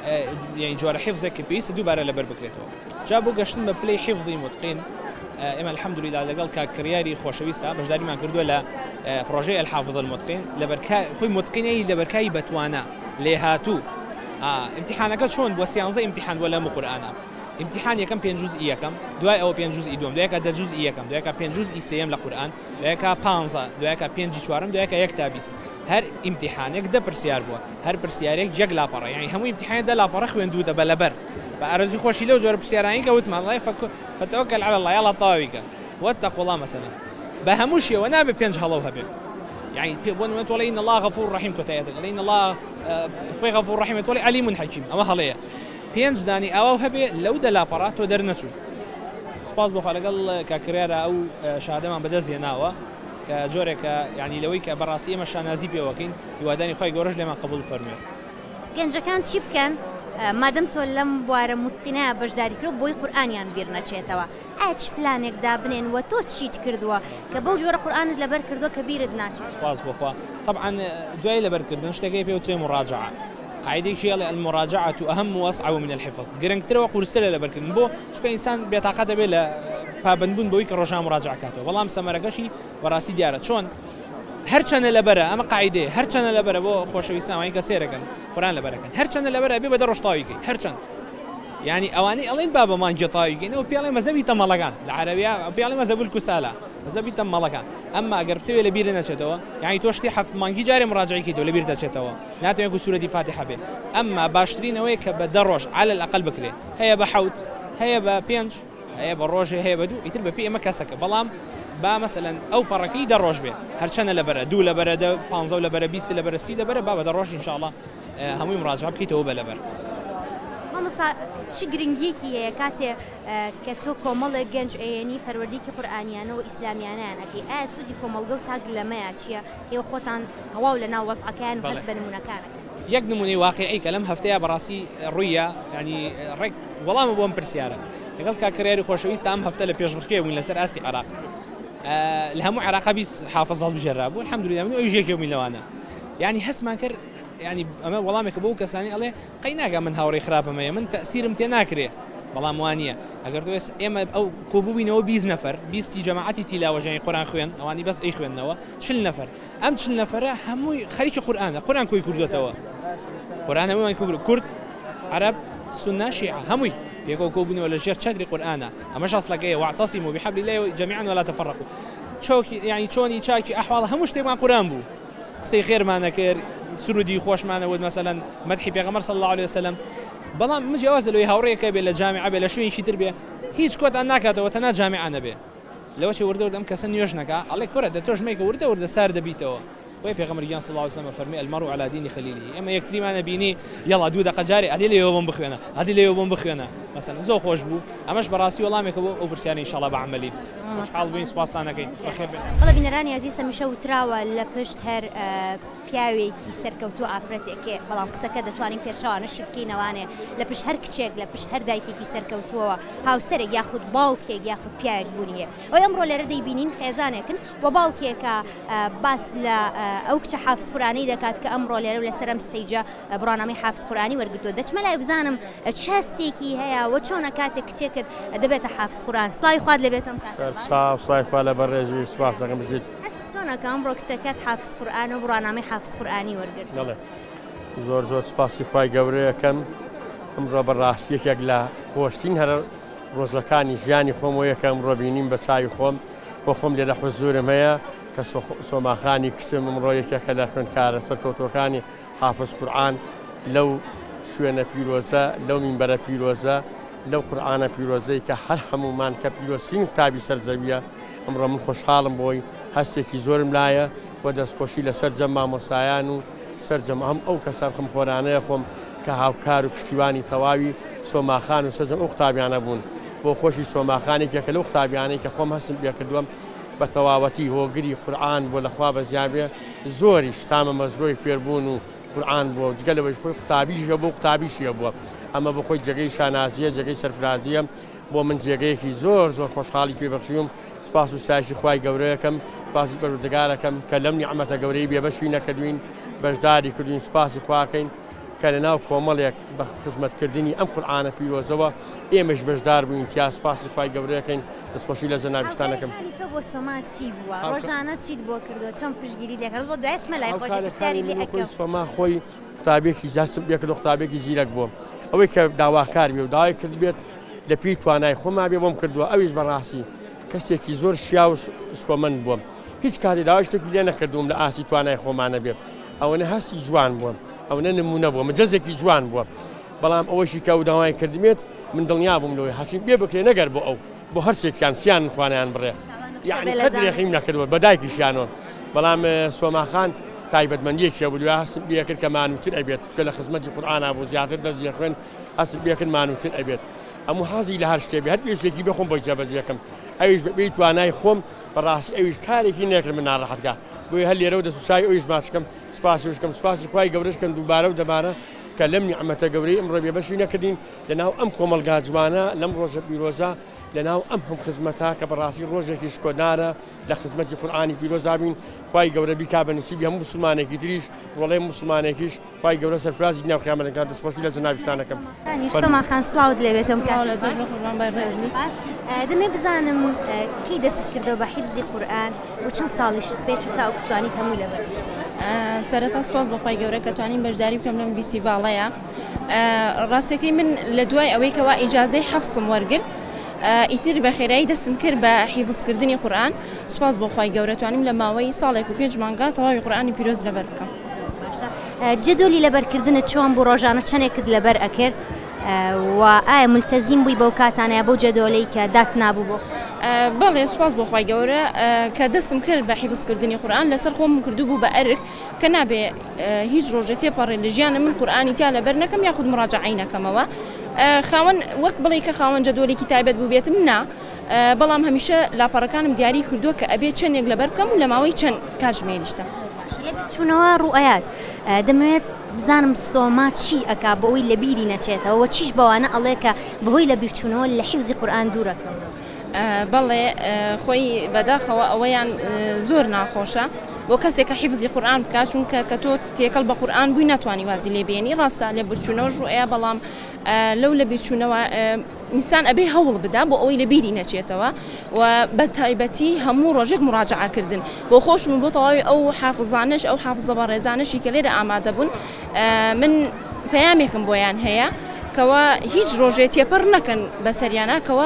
یعنی جۆرە حیفزێک کە پێویستە دووبارە لەبەر بکرێتەوە. جا بۆ گەشتن بە پلەی حیفظی متقین ئێمە الحەمدولله لەگەڵ کاکڕیاری خۆشەویستە بەشداریمان کردووە لە پرۆژەی الحافظ المتقین خۆی متقینەی لەبەرکایی بەتوانە لێ هاتوو. ئیمتیحانەکە چۆن بووە؟ سیانزە ئیمتیحان بووە لەم قورئانە. امتحان یەکەم پێنج جوزئی یەکەم، دوای ئەوە پێنج جوزئی دووەم، دوایەکە دە جوزئی یەکەم، دوایەکە پێنج جوزئی سێیەم لە قورئان، دوایەکە پانزە، دوایەکە پێنجی چوارەم، دوایەکە یەک تا بیست. هەر ئیمتیحانێک دە پرسیار بووە، هەر پرسیارێک یەک لاپەڕە، یعنی هەموو ئیمتیحانێک دە لاپەڕە خوێندووتە بەلەبەر. بە ئارەزوی خۆشی لەو جۆرە پرسیارانی کەوتمان وڵای فتەوەکەل عەلە الله یاڵا تەواویکە وەتەقوا الله مەسەلەن. بە هەموو شێوە نابێ پێنج هەڵەو هەبێ. يعني بون تولي إن الله غفور رحيم كتايات إن الله خوي غفور رحيم تولي عليم حكيم أما هليا بينج داني أو هبي لو دلا برات ودرنتو سباس بخالقل ككريرة أو شهادة من بدز يناوا كجورك يعني لويك براسية مش نازي بيوكين يوداني خوي جورج لما قبول فرمي جنجا كان شيب كان مادام تو لم بوار متقنة بجداري كرو بوي قرآنيان بيرنا تشيتوا ايش بلانك دابنين وتو تشيت كردوا كبو جورا قرآن لبر كردوا كبير دناش سباس بخوا طبعا دوای لبر كردن شتاقي فيه وتري مراجعة قاعدة شيء المراجعة أهم وأصعب من الحفظ جرنك ترى وقرسلة لبر كردن بو شو إنسان بيتعقد بلا فبنبون بويك رجع مراجعة كاتو والله مسمرقشي وراسي ديارة شون هر چنه لبره اما قاعده هر چنه لبره بو خوشويستان وين كسيره كان قران لبره كان هر چنه لبره بي بدر رشطاوي كي هر چن يعني اواني الين بابا ما جطاوي كي نو بيالي مذهبي تم ملكان العربيه بيالي مذهب الكسالى مذهبي تم ملكان اما قربتي لبيرنا چتو يعني توشتي حف مانجي جاري مراجعي كي دو لبير چتو ناتو يكو سوره فاتحه به اما باشترين ويك بدرج على الاقل بكري هي بحوت هي ببينج هي بروجه هي بدو يتر بي ما كسك بلام با مثلا او بركي دروج به هر چنه لبره دو لبره ده پانزده لبره بیست لبره سی لبره با دروج ان شاء الله هموی مراجعه بکیتو بلبر ماما چی گرنگی کیه کاته کتو کامل گنج اینی پروردی که قرآنیانه و اسلامیانه اکی اسودی کامل گو تاگ لما چیه که خودان هوا لنا وضع کان حسب نمونکان یک نمونه واقعی کلام هفته براسي رویا يعني رك والله ما بوم برسياره قال كاكريري خوشويست ام هفته لبيجركي وين لسر استي عراق أه الهم عراق بيس حافظها بجرب والحمد لله من يجيك يوم لوانا يعني حس ما كر يعني اما والله ما كبوك ثاني الله قيناقه من هاوري خرابه ما من تاثير متناكري والله موانيه اگر تو اما او كوبوبي نو بيز نفر بيز تي جماعتي تلاوه جاي قران خوين اواني بس اي خوين نوا شل نفر ام شل نفر همو خليج قران قران كوي كردو توا قران همو كوي كرد عرب سنه شيعه همو يكو كوبني ولا جير تشري قرآنا أما شخص لقيه واعتصموا بحبل الله جميعا ولا تفرقوا شوك يعني شوني شاكي أحوالها مش تبع قرآن بو سي خير ما نكر سرودي خوش معنا ود مثلا مدحي بيغمر صلى الله عليه وسلم بلا مجاوز له هوريه كبي الجامعة بلا شو يشي تربيه هيج كوت أناك وتنا جامعة نبي لەوەشی وردە وردە ئەم کەسە نوێژ نەکا ئەڵێ کورە دە تۆش مێکە وردە وردە سار دەبیتەوە وی پێغەمبەر صلی الله علیه وسلم فەرمی المرء على دین خلیله ئێمە یەکتریمانە بینی یەڵا دوو دقە جارێ ئەدی لێەوە بۆم بخوێنە ئەدی لێەوە بۆم بخوێنە مەسەن زۆر خۆش بوو ئەمەش بەڕاستی وەڵامێکە بۆ ئەو پرسیارە ئینشاءالله بەعەمەلی خۆشحاڵ بووین سوپاسانەکەین بەخێر بێت. بەڵێ بینەرانی عەزیز هەمیشە وتراوە لە پشت هەر پیاوێکی سەرکەوتوو ئافرەتێکێ بەڵام قسەکە دەتوانین پێشەوانە شکینەوانێ لە پشت هەر کچێک لە پشت هەر دایکێکی سەرکەوتووەوە هاوسەرێک یاخود باوکێک یاخود پیاوێک بوونی هەیە ئەوەی ئەمڕۆ لێرە دەیبینین خێزانێکن و باوکێکە باس لە ئەو کچە حافز قورئانی دەکات کە ئەمڕۆ لێرە و لەسەر ئەم ستەیجە بڕانامەی حافز قورئانی وەرگرتووە دەچمە لای بزانم چاستێکی هەیە و چۆنە کاتێک کچێکت دەبێتە حافز قورئان سڵاوی خوات لەبێتم سەرچاو سڵاوی خوا لە بەڕێزی سوپاس دەکەم بژیت چۆنەکە ئەمڕۆ کچەکەت حافز قورئان و بڕانامەی حافز قورئانی وەرگرت زۆر زۆر سپاسی خوای گەورەیەکەم ئەمڕۆ بەڕاستی یەکێک لە خۆشترین هەر ڕۆژەکانی ژیانی خۆم و یەکە ئەمڕۆ بینیم بە چاوی خۆم بۆ خۆم لێرە حوزورم هەیە کە سۆماخانی کچم ئەمڕۆ یەکێکە لە خوێندکارە سەرکەوتوەکانی حافز قورئان لەو شوێنە پیرۆزە لەو مینبەرە پیرۆزە لەو قورئانە پیرۆزەی کە هەر هەمومان کە پیرۆزترین کتابی سەرزەویە ئەمڕۆ من خۆشحاڵم بۆی هەستێکی زۆرم لایە بۆ دەستپۆشی لەسەر جەم مامۆسایان و سەرجەم هەم ئەو کەسان خەمخۆرانەیە خۆم کە هاوکار و پشتیوانی تەواوی سۆماخان و سەرجەم ئەو قوتابیانە بوون بۆ خۆشی سۆماخانێکێکە لەو قوتابیانەی کە خۆم هەستم پێ کردووەم بە تەواوەتی هۆگری قورئان بۆ لەخوا بەزیان بێ زۆریش تامە مەزرۆی فێربوون و قورئان بۆ جگەلەوەی خۆی قوتابیشە بۆ قوتابیشیە بووە ئەمە بۆ خۆی جێگەی شانازیە جێگەی سەرفرازیە بۆ من جێگەیەکی زۆر زۆر خۆشحاڵی پێبەخشیوم سپاس و سایشی خوای گەورەیەکەم سپاسی پەروەردگارەکەم کە لەم نیعمەتە گەورەی بێبەشی نەکردوین بەشداری کردوین سپاسی خواکەین کە لە ناو کۆمەڵێک بە خزمەتکردنی ئەم قورئانە پیرۆزەوە ئێمەش بەشدار بووین تیا سپاسی خوای گەورەیەکەین دەستپۆشی لە جەنابستانەکەم. تۆ بۆ سۆما چی بووە ڕۆژانە چیت بۆ کردووە چۆن پشتگیری لێکرد بۆ دوایش مەلای خۆشی پرسیاری لێ ئەکەم سۆما خۆی قوتابێکی زاستم پێ کرد و قوتابێکی زیرەک بووە ئەوەی کە داواکار بێ و داوای کرد بێت لە پێی توانای خۆما بێ بۆم کردووە ئەویش بەڕاستی کەسێکی زۆر شیا و سوۆمەند بووم هیچ کاتی داوای شتێکی لێ نەکردوم لە ئاسی توانای خۆمانە بێ ئەوەنە هەستی جوان بووە ئەوەنە نمونە بووە مەجەزێکی جوان بووە بەڵام ئەوەشی کە و داوای کردمێت من دڵنیا بووم لەوەی هەچین بێ بکرێ نەگەر بۆ ئەو بۆ هەرسێکیان سیان خوانیان بڕێ یعنی قەدرێخیم نەکردووە بەدایکیشیانەوە بەڵام سۆماخان تایبەتمەندیەکیە بوو هەستم پێ کرد کە مانووتر ئەبێت کە لە خزمەتی قورئانە بوو زیاتر دەرجێ خوێن هەستم پێ کرد مانووتر ئەبێت ئەموو حەزی لە هەر شتێ بێ هەر پێشێکی بخۆم بۆی جێبەجێکەم ئەویش بەبێی توانای خۆم بەڕاستی ئەویش کارێکی نەکرد من ناڕەحەتگا بۆی هەر لێرە و دەسوچای ئەویش ماچکەم سپاسی وشکەم سپاسی خوای گەورەشکەم دووبارە و دەبارە کە لەم نیعمەتە گەورەی ئەمڕۆ بێبەشی نەکردین لەناو ئەم کۆمەلگا جوانە لەم ڕۆژە پیرۆزە لەناو ئەم هەم خزمەتە کە بەڕاستی ڕۆژێکی شکۆدارە لە خزمەتی قورئانی پیرۆزا بین خوای گەورە بیکا بە نسیبی هەموو مسلمانێکی تریش ڕۆڵەی مسلمانێکیش خوای گەورە سەرفرازی دنیا و قیامەتەکان دەستخۆشی لە جەنابستانەکەم. سۆماخان سڵاوت لێبێتم دەمێ بزانم کەی دەست کردەوە بە حیفزی قورئان و چەند ساڵیشت پێچ و تا ئەو توانیت هەمووی لەبەر سەرەتا سوپاس بە خوای گەورە کە توانین بەشداری بکەم لەم فیستیڤاڵەیە ڕاستیەکەی من لە دوای ئەوەی کەوا ئیجازەی حەفزم وەرگرت ئیتر بە خێرایی دەستم کرد بە حیفزکردنی قورئان سوپاس بۆ خوای گەورە توانیم لە ماوەی ساڵێک و پێنج مانگا تەواوی قورئانی پیرۆز لەبەر بکەم. جدولی لەبەرکردنت چۆن بوو ڕۆژانە چەندێکت لەبەر ئەکرد و ئایا ملتەزیم بووی بەو کاتانەیە بەو جەدۆلەی کە دات نابوو بۆ؟ بەڵێ سوپاس بۆ خوای گەورە کە دەستم کرد بە حیفزکردنی قورئان لەسەر خۆم کردو بوو بە ئەرک کە نابێ هیچ ڕۆژێ تێپەڕێ لە ژیانە من قورئانی تیا لەبەر نەکەم یاخود مراجعەی نەکەمەوە خاوەن وەک بڵێ کە خاوەن جەدۆلێکی تایبەت بوو بێتم نا بەڵام هەمیشە لاپەڕەکانم دیاری کردووە کە ئەبێ چەندێک لەبەر بکەم و لە ماوەی چەند کاتژمێریشتە چوونەوە ڕوئەیات دەمەوێت بزانم سۆما چی ئەکا بۆ ئەوی لە بیری نەچێتەوە و چیش بەوانە ئەڵێ کە بەهۆی لە بیرچوونەوە لە حیفزی قورئان دوورەکەم. بەڵێ خۆی بەداخەوە ئەوەیان زۆر ناخۆشە بۆ کەسێک کە حیفزی قورئان بکات چونکە کە تۆ تێکەڵ بە قورئان بووی ناتوانانی وازی لێ بێنی ڕاستە لە بیرچوونەوە ڕوئەیە بەڵام لەو لە بیرچوونەوە ئینسان ئەبێ هەوڵ بدا بۆ ئەوەی لە بیری نەچێتەوە و بە تایبەتی هەموو ڕۆژێک مراجعەکردن بۆ خۆشم بۆ تەواوی ئەو حافزانش ئەو حافزە بە ڕێزانشی کە لێرە ئامادە بوون من پەیامێکم بۆیان هەیە کەوا هیچ ڕۆژێ تێپەڕ نەکەن بەسەریانە کەوا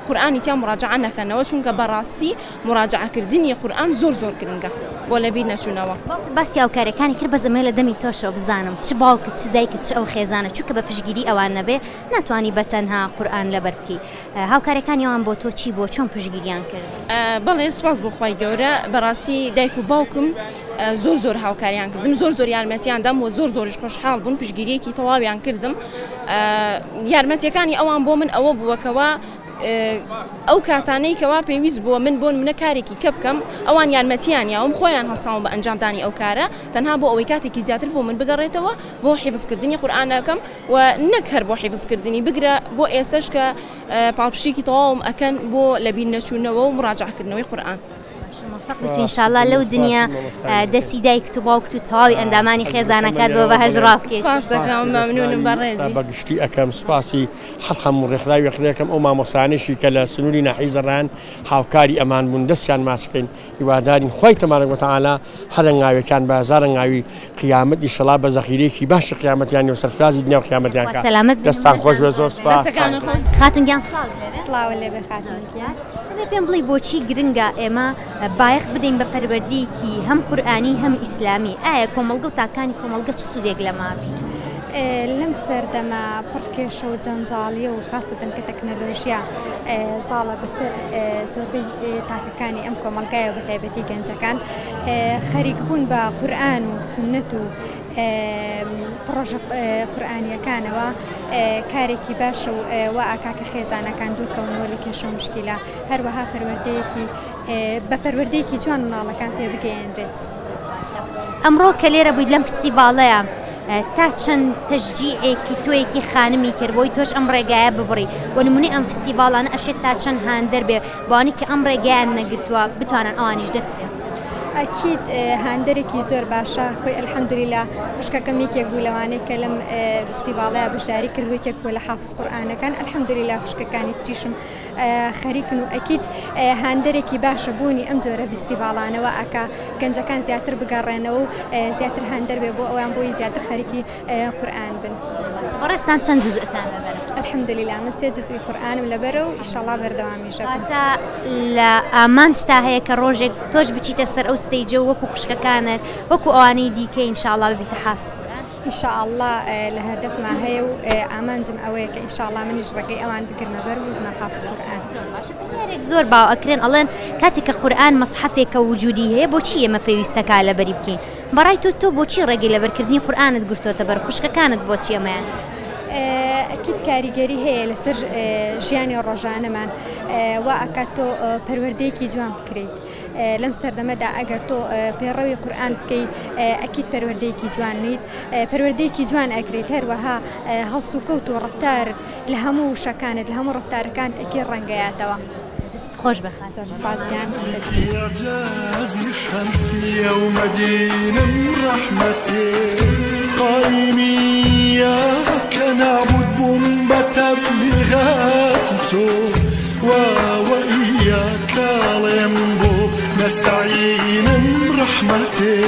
قورآانی تیا مراجعە نەکەنەوە چونکە بەڕاستی مراجعەکردنی قورآن زۆر زۆر گرنگە بۆ لەبیر نەچوونەوە. باسی هاوکارەکانی کرد بە زەمێ لە دەمی تۆشەوە بزانم چ باوکت چ دایکت چ ئەو خێزانە چونکە بە پشگیری ئەوان نەبێ ناتوانی بەتەنها قورآن لەبەر بکەی. هاوکارەکانی ئەوان بۆ تۆ چی بۆ چۆن پشگیریان کرد؟ بەڵێ سوپاس بۆ خوای گەورە بەڕاستی دایک و باوکم زۆر زۆر هاوکاریان کردم زۆر زۆر یارمەتیان دەم و زۆر زۆریش خۆشحاڵ بوون پشگیریەکی تەواویان کردم. یارمەتیەکانی ئەوان بۆ من ئەوە بووەکەوە ئەو کاتانەی کەوا پێویست بووە من بۆن منە کارێکی کە بکەم ئەوان یارمەتیان یاوم خۆیان هەساوم بە ئەنجامدانی ئەو کارە تەنها بۆ ئەوەی کاتێکی زیاتر بۆ من بگەڕێتەوە بۆ حیفزکردنی قورآنەکەم و نەک هەر بۆ حیفزکردنی بگرە بۆ ئێستش کە پاڵپشێکی تەواوم ئەکەن بۆ لەبیر نەچوونەوە و مراجعەکردنەوەی قورآن. انشاءالله لەو دنیا دەستی دایکت و باوکت و تەواوی ئەندامانی خێزانەکەت بۆ بەهەژ ڕابکەیت. سپاس دەکەم مەمنونم بەڕێزی. بەگشتی ئەەکەم سپاسی هەر هەموو ڕێکخراوی یەکڕێکم ئەو مامۆسانێکی کە لە سنووری ناحیی زەڕان هاوکاری ئەمان بوون دەستیان ماچکەین هیوادارین خۆی تەبارەک و تەعالا هەرە ڕەنگاویەکان بە هەزارە ڕەنگاوی قیامەت ئیشەڵا بە زەخیرەیەکی باشی قیامەتیان و سەرفرازی دنیا و قیامەتیان کات. دەستان خۆش بێ زۆر سپاس. خاتونگیان سڵاو سڵاو لێبێ خاتون. پێم بڵێ بۆچی گرنگە ئێمە بایەخت بدەین بە پەروەردەیەکی هەم قورئانی هەم ئیسلامی ئایا کۆمەڵگە و تاکانی کۆمەڵگە چ سوودێک لە مابی؟ لەم سەردەما پڕکێشە و جەنجاڵیە و خاستن کە تەکنەلۆژیا زاڵە بەسەر زۆربەی تاکەکانی ئەم کۆمەڵگایە بە تایبەتی گەنجەکان خەریک بوون بە قورئان و سونەت و پڕۆژە قورئانیەکانەوە کارێکی باشە و وا ئاکا کە خێزانەکان دوورکەونەوە لە کێشە مشکیلە هەروەها پەروەردەیەکی بە پەروەردەیەکی جوان مناڵەکان پێ بگەیەنرێت. ئەمڕۆ کە لێرە بوویت لەم فستیڤاڵەیە تا چەند تەشجیعێکی تۆیەکی خانمی کرد بۆی تۆش ئەم ڕێگایە ببڕی بۆ نمونەی ئەم فستیڤاڵانە ئەشێت تا چەند هاندەر بێ بۆوانی کە ئەم ڕێگایان نەگرتووە بتوانن ئەوانیش دەست پێ. ئەکید هاندەرێکی زۆر باشە خۆی ئەلحەمدولیلا خوشکەکەم یەکێک بوو لەوانەیە کە لەم فستیڤاڵەیە بەشداری کرد یەکێک بوو لە حافز قورئانەکان ئەلحەمدولیلا خوشکەکانی تریشم خەریکن و ئەکید هاندەرێکی باشە بوونی ئەم جۆرە فستیڤاڵانەوە ئاکا گەنجەکان زیاتر بگەڕێنەوە و زیاتر هاندەر بێ بۆ ئەوان بۆی زیاتر خەریکی قورئان بن. بەڕێستان چەند جزئتان لەبەر؟ الحەمدولیلا من سێ جزئی قورئانم لەبەرە و ئینشاڵڵا بەردەوامیش ئەکەم. لە ئامانجتا هەیە کە ڕۆژێک تۆش بچیتە سەر ئەو ستەیجە وەکو خوشکەکانت وەکو ئەوانەی دیکە ئینشاءڵڵا ببیتە حافز قورئان؟ ئینشاءڵڵا لە هەدەفما هەیە و ئامانجم ئەوەیە کە ئینشاءڵڵا منیش ڕێگەی ئەوان بگرمە بەر و بمە حافز قورئان. پرسیارێک زۆر باو ئەکرێن ئەڵێن کاتێک کە قورئان مەصحەفێکە وجودی هەیە بۆچی ئێمە پێویستەکە لەبەری بکەین؟ بەڕای تۆ تۆ بۆچی ڕێگەی لەبەرکردنی قورئانت گرتوۆتە بەر خوشکەکانت بۆچی ئەمەیان؟ ئەکید کاریگەری هەیە لەسەر ژیانی ڕۆژانەمان وا ئەکات تۆ پەروەردەیەکی جوان بکرێت. لەم سەردەمەدا ئەگەر تۆ پێڕەوی قورئان بکەیت ئەکید پەروەردەیەکی جوان نیت پەروەردەیەکی جوان ئەکرێت هەروەها هەڵس و کەوت و ڕەفتار لە هەموو شەکانت لە هەموو ڕەفتارەکان ئەکی ڕەنگەیاتەوە. خوش بخات سپاسگان. إعجازي شمسية ومدينة رحمتي قائمين إياك نعبد بومبا تبليغات تو وإياك لينبو نستعين برحمتي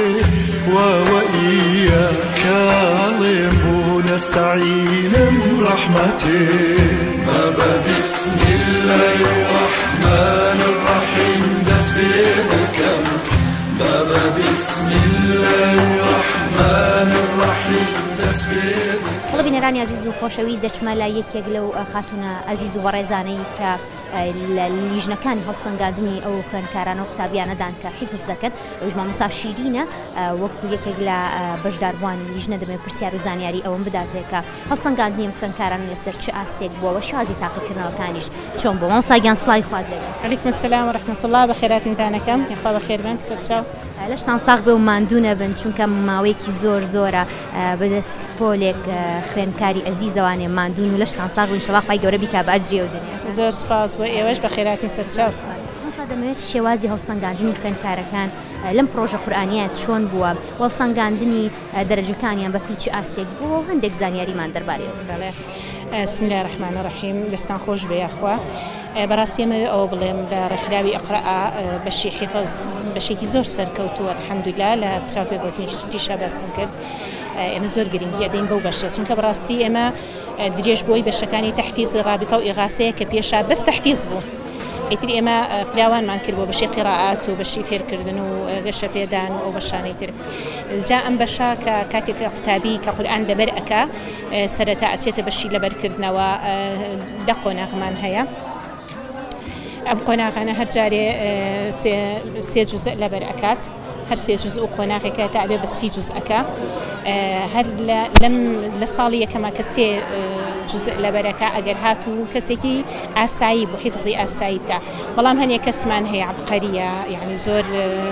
وإياك لينبو نستعين برحمتي بابا بسم الله الرحمن الرحيم تسبيح الكم بابا بسم الله الرحمن الرحيم تسبيح بەڵێ بینەرانی عزیز و خۆشەویست دەچمە لای یەکێک لەو خاتونە عزیز و بەڕێزانەی کە لە لیژنەکانی هەڵسەنگاندنی ئەو خوێندکارانە و قوتابیانەدان کە حیفز دەکەن ئەوش مامۆستا شیرینە وەکو یەکێک لە بەشداربوانی لیژنە دەبێت پرسیار و زانیاری ئەوم بداتێکە هەڵسەنگاندنی ئەم خوێندکاران لەسەر چ ئاستێک بووەوە شازی تاقیکردنەوەکانیش چۆن بۆ مامۆستا گیان سڵاوی خوات لێبێت. عەلەیکم السەلام وەرەحمەتوڵڵا بەخێراتتانەکەم یخوا بەخێر بن سەرچاو لەشتان ساغ بێ و ماندوو نەبن چونکە ماوەیەکی زۆر زۆرە بەدەست پۆلێک خوێندکاری ئەزیزەوانێ ماندوون و لەشتان ساغ بوو ئینشەڵڵا خوای گەورە بیکا بە ئەجری ئەو دنیا. زۆر سپاس بۆ ئێوەش بەخێراتن سەرچاو. دەمەوێت شێوازی هەڵسەنگاندنی خوێندکارەکان لەم پرۆژە قورئانیە چۆن بووە هەڵسەنگاندنی دەرەجەکانیان بە پیچ ئاستێک بووە و هەندێک زانیاریمان دەربارەیەوە. بسم الله الرحمن الرحیم دەستان خۆش بێ یاخوا بەڕاستیمەوێ ئەوە بڵێم لە ڕێکخراوی ئەقرا بەشی حیفظ بەشێکی زۆر سەرکەوتووە الحەمدوللا لە چاوپێگوتنیشتیشە باسم کرد ئێمە زۆر گرنگی ئەدەین بەو بەشە چونکە بەڕاستی ئێمە درێژ بۆی بەشەکانی تەحفیزی ڕابطە و ئیغاسەیە کە پێشا بەس تەحفیز بوو ئیتر ئێمە فراوانمان کرد بۆ بەشی قیراعات و بەشی فێرکردن و گەشە پێدان و ئەو بەشانەی تر جا ئەم بەشە کە کاتێک قوتابی کە قورئان لەبەر ئەکا سەرەتا ئەچێتە بەشی لەبەرکردنەوە دە قۆناغمان هەیە ئەم قۆناغانە هەر جارێ سێ جوزء لەبەر ئەکات هەر سێ جوزء و قۆناغێکە تا ئەبێ بە سی جوزء ئەکا هەر لەم لە ساڵی یەکەمە کە سێ جزء لەبەرەکە ئەگەر هاتوو کەسێکی ئاسایی بۆ حیفزی ئاسایی بکە بەڵام هەنێک کەسمان هەیە عبقەریە یعنی زۆر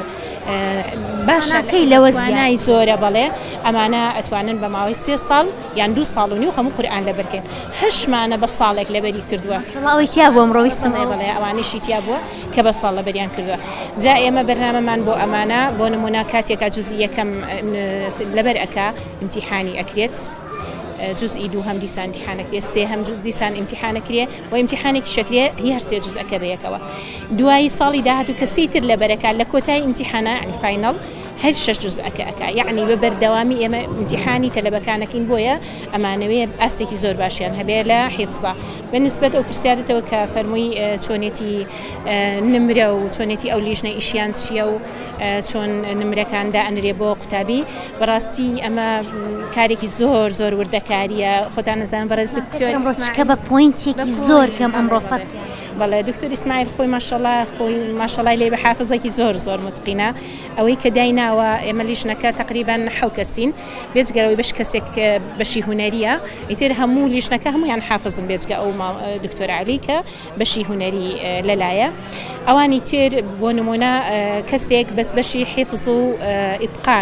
باشە کەی لەوە زیانای زۆرە بەڵێ ئەمانە ئەتوانن بە ماوەی سێ ساڵ یان دوو ساڵ و نیو هەموو قورئان لەبەرکەن هەشمانە بە ساڵێک لەبەری کردووە ئەوەی تیا بۆ ئەمڕۆویستم بڵێ ئەوانیشی تیا بووە کە بە ساڵ لەبەریان کردووە جا ئێمە بەرنامەمان بۆ ئەمانە بۆ نمونە کاتێکا جوزئی یەکەم لەبەر ئەکا امتیحانی ئەکرێت جزئی دوو هەم دیسان امتحانەکرێ سێ هەم دیسان امتحانەکرێ و امتحانێکی شەکرێ هی هەر سێ جزئەکە بەیەکەوە دوایی ساڵی داهاتوو کە سەیتر لەبەرەکە لە کۆتای امتحانە یعنی فاینەڵ هەر شەش جزئەکە ئەکا یعنی بە بەردەوامی ئێمە امتحانی تەلەبەکانەکەین بۆیە ئەمانەوێ ئاستێکی زۆر باشیان هەبێ لە حیفزە بەنسبەت ئەو پرسیارەتەوە کە فەرمووی چۆنێتی نمرە و چۆنێتی ئەو لیژنە ئیشیان چییە و چۆن نمرەکاندا ئەنرێ بۆ قوتابی بەڕاستی ئەمە کارێکی زۆر زۆر وردەکاریە خۆتان نەزان بەڕێز دکتۆرکە بە پوینتێکی زۆر کەم ئەمڕۆ فەرق بەڵێ دکتۆر ئیسماعیل خۆی ماشەڵڵا خۆی ماشەڵای لێ بە حافزێکی زۆر زۆر متقینە ئەوەی کە دایناوە ئێمە لیژنەکە تقریبان حەو کەسین بێجگەرەوەی بەش کەسێک بەشی هونەریە ئیتر هەموو لیژنەکە هەمویان حافزن بێجگە ئەو دکتۆر عەلی کە بەشی هونەری لەلایە ئەوانی تر بۆ نمونە کەسێک بەس بەشی حیفز و ئیتقان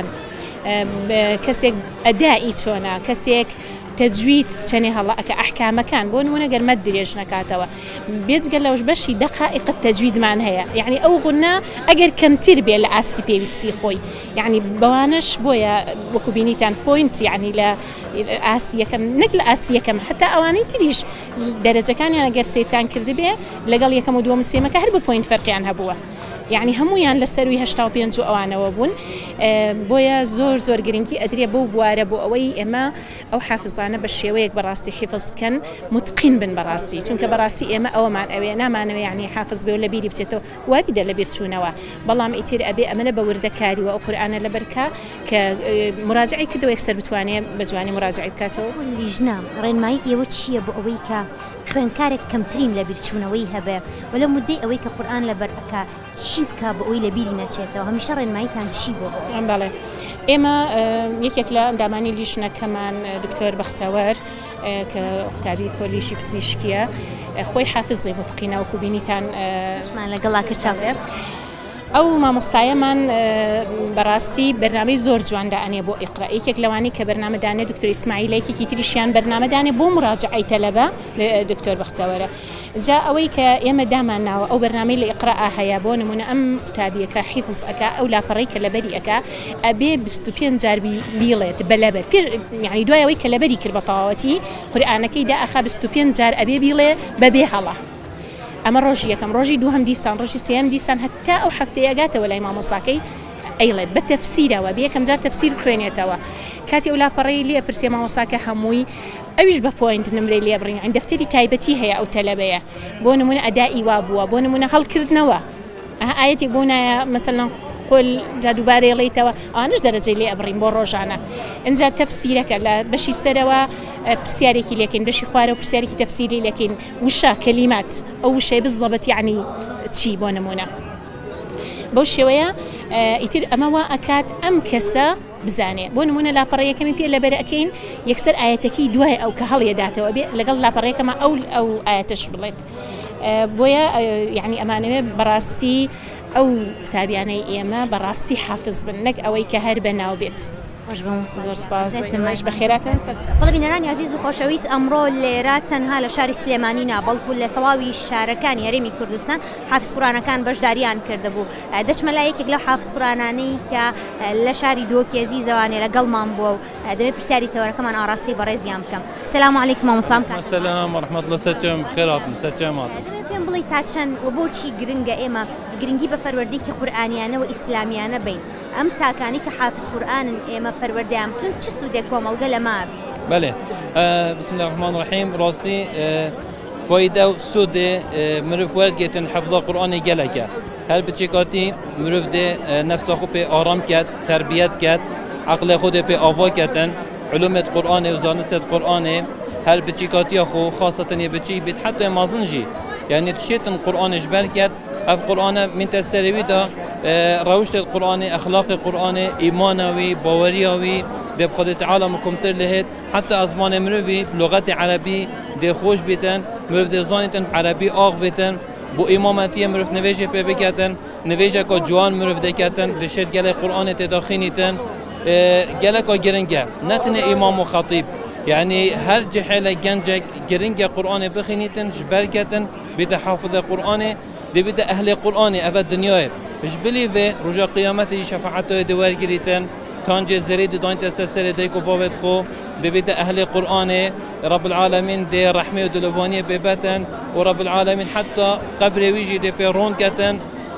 کەسێک ئەدایی چۆنە کەسێک تەجوید چەنێ هەڵا ئەکە ئەحکامەکان بۆ نمونە گەرمەت درێژ نەکاتەوە بێجگە لەوش بەشی دەقائق تەجویدمان هەیە یعنی ئەو غونە ئەگەر کەمتر بێ لە ئاستی پێویستی خۆی یعنی بەوانش بۆیە وەکو بینیتان پوینت یعنی لە ئاستی یەکەم نەک لە ئاستی یەکەم حتا ئەوانەی تریش دەرەجەکانیان ئەگەر سیرتان کردبێ لەگەڵ یەکەم و دووەم سێمەکە هەر بە پوینت فەرقیان هەبووە یعنی هەمویان لە سەروی هەشتا و پێنج و ئەوانەوە بوون بۆیە زۆر زۆر گرنگی ئەدرێ بەو بوارە بۆ ئەوەی ئێمە ئەو حافزانە بە شێوەیەک بەڕاستی حیفز بکەن متقین بن بەڕاستی چونکە بەڕاستی ئێمە ئەوەمان ئەوێ نامانەوێ یعنی حافز بێ و لە بیری بچێتەوە واریدە لە بیر چوونەوە بەڵام ئیتر ئەبێ ئەمەە بە وردەکاریوە ئەو قورئانە لەبەرکە کە مراجعی کردەوە یەکسەر بتوانێت بە جوانی مراجعی بکاتەوە لیژنە ڕێنمایی ئێوە چییە بۆ ئەوەی کە خوێنکارێک کەمترین لە بیرچوونەوەی هەبێ و لە مدەی ئەوەی کە قورئان لەبەر ئەکا چی بکە بە ئەوەی لە بیری نەچێتەوە هەمیشە ڕێنماییتان چی بۆ بەڵێ ئێمە یەکێک لە ئەندامانی لیژنەکەمان دکتۆر بەختەوەر کە قوتابی کۆلیشی پزیشکیە خۆی حافزی متقینە وەکو بینیتان لەگەڵا کرد چاوێ ئەو مامۆستایەمان بەڕاستی بەرنامەی زۆر جواندا ئەنێ بۆ ئیقرا یەکێک لەوانی کە بەرنامەدانێ دکتۆر ئیسماعیلێکی تریشیان بەرنامەدانێ بۆ مراجعەی تەلەبە دکتۆر بەختەوەرە جا ئەوەی کە ئێمە دامانناوە ئەو بەرنامەی لە ئیقرا هەیە بۆ نمونە ئەم قوتابیەکە حیفز ئەکا ئەو لاپەڕەی کە لەبەری ئەکا ئەبێ بیست و پێنج جار بیڵێت بەلەبەر یعنی دوایەوەی کە لەبەری کرد بە تەواوەتی قورئانەکەی دا ئەخا بیست و پێنج جار ئەبێ بیڵێ بەبێ هەڵە ئەمە ڕۆژی یەکەم ڕۆژی دووهەم دیسان ڕۆژی سێم دیسان هەتا ئەو هەفتەیە ئەگاتەوە لای مامۆستاکەی ئەیڵێت بە تەفسیرەوە بە یەکەم جار تەفسیر بخوێنێتەوە کاتی ئەو لاپەڕەی لێ پرسێ مامۆستاکە هەمووی ئەویش بە پوینت نمرەی لێ بڕین عین دەفتەری تایبەتی هەیە ئەو تەلەبەیە بۆ نمونە ئەدائی وا بووە بۆ نمونە هەڵکردنەوە ئاەتی بوونایە مەسەڵەن قل جادوبارەی ڵێیتەوە ئەوانش دەرەجەی لێ ئەبڕین بۆ ڕۆژانە اینجا تەفسیرەکە لە بەشی سەرەوە پرسیارێکی لێکین بەشی خوارە و پرسیارێکی تەفسیری لێکین وشە کەلیمات ئەو وشەی بزەبەت یعنی چی بۆ نمونە بەو شێوەیە ئیتر ئەمە وا ئەکات ئەم کەسە بزانێ بۆ نمونە لاپەڕەیەکەمی پێ لەبەر ئەکەین یەکسەر ئاەتەکەی دوای ئەو کە هەڵیەداتەوە بێ لەگەڵ لاپەڕەیەکەمە ئەو ئەو ئاەتەش بڵێت بۆیە یعنی ئەمانەوێ بەڕاستی ئەو قوتابیانەی ئێمە بەڕاستی حافز بن نەک ئەوەی کە هەر بەناو بێت زۆر سپاس بە خێراتان سەرچاو بەڵێ بینەرانی عزیز و خۆشەویست ئەمڕۆ لێرە تەنها لە شاری سلێمانینا بەڵکو لە تەواوی شارەکانی هەرێمی کوردستان حافز قورئانەکان بەشداریان کردهبوو دەچمە لای یەکێک لەو حافز قورئانانەی کە لە شاری دۆکی عزیزەوانێ لەگەڵمان بووە و دەبێت پرسیاری تەوەرەکەمان ئاراستی بەڕێزیان بکەم سەلام عەلەیکم مامۆستام سەلام وەرەحمەتوڵڵا سەرچاوم بخێراتن سەرچاوماتن بڵێ تا چەند و بۆچی گرنگە ئێمە گرنگی بە پەروەردەیەکی قورئانیانە و ئیسلامیانە بین ئەم تاکانی کە حافظ قورئانن ئێمە پەروەردەیان بکەن چ سوودێک کۆمەڵگە لە ما بله بسم الله الرحمن الرحیم راستی فایده و سود مروف ورد گیتن حفظ قرآن گلکه هر بچکاتی مروف ده نفس خود به آرام کرد تربیت کرد عقل خود به آوا کردن علومت قرآن و زانست قرآن هر بچکاتی خو خاصة یه بچی بیت حتی مازنجی یعنی تشیتن قرآنش بر کرد اف قرآن من تسریوی دا روشت القرآن اخلاق قرآن ایمانوی باوریوی ده بخود تعالی مکمتر لهت حتی ازمان مروی لغت عربی ده خوش بیتن مروف ده زانیتن عربی آغ بیتن بو امامتی مروف نویجه پی بکتن نویجه که جوان مروف ده کتن ده شد گله قرآن تداخینیتن گله که گرنگه نتنه امام و خطیب يعني هر جحيلة جنجك جرينجا قرآن بخينيتن جبركتن بيتا حافظ قرآن دي بيتا أهل قرآن أبا الدنيا جبلي في رجا قيامته شفاعته دوار جريتن تانجي زريد داين تسلسل ديكو بابت خو دي بيتا أهل قرآن رب العالمين دي رحمة ودلوانية ببتن ورب العالمين حتى قبر ويجي دي بيرون كتن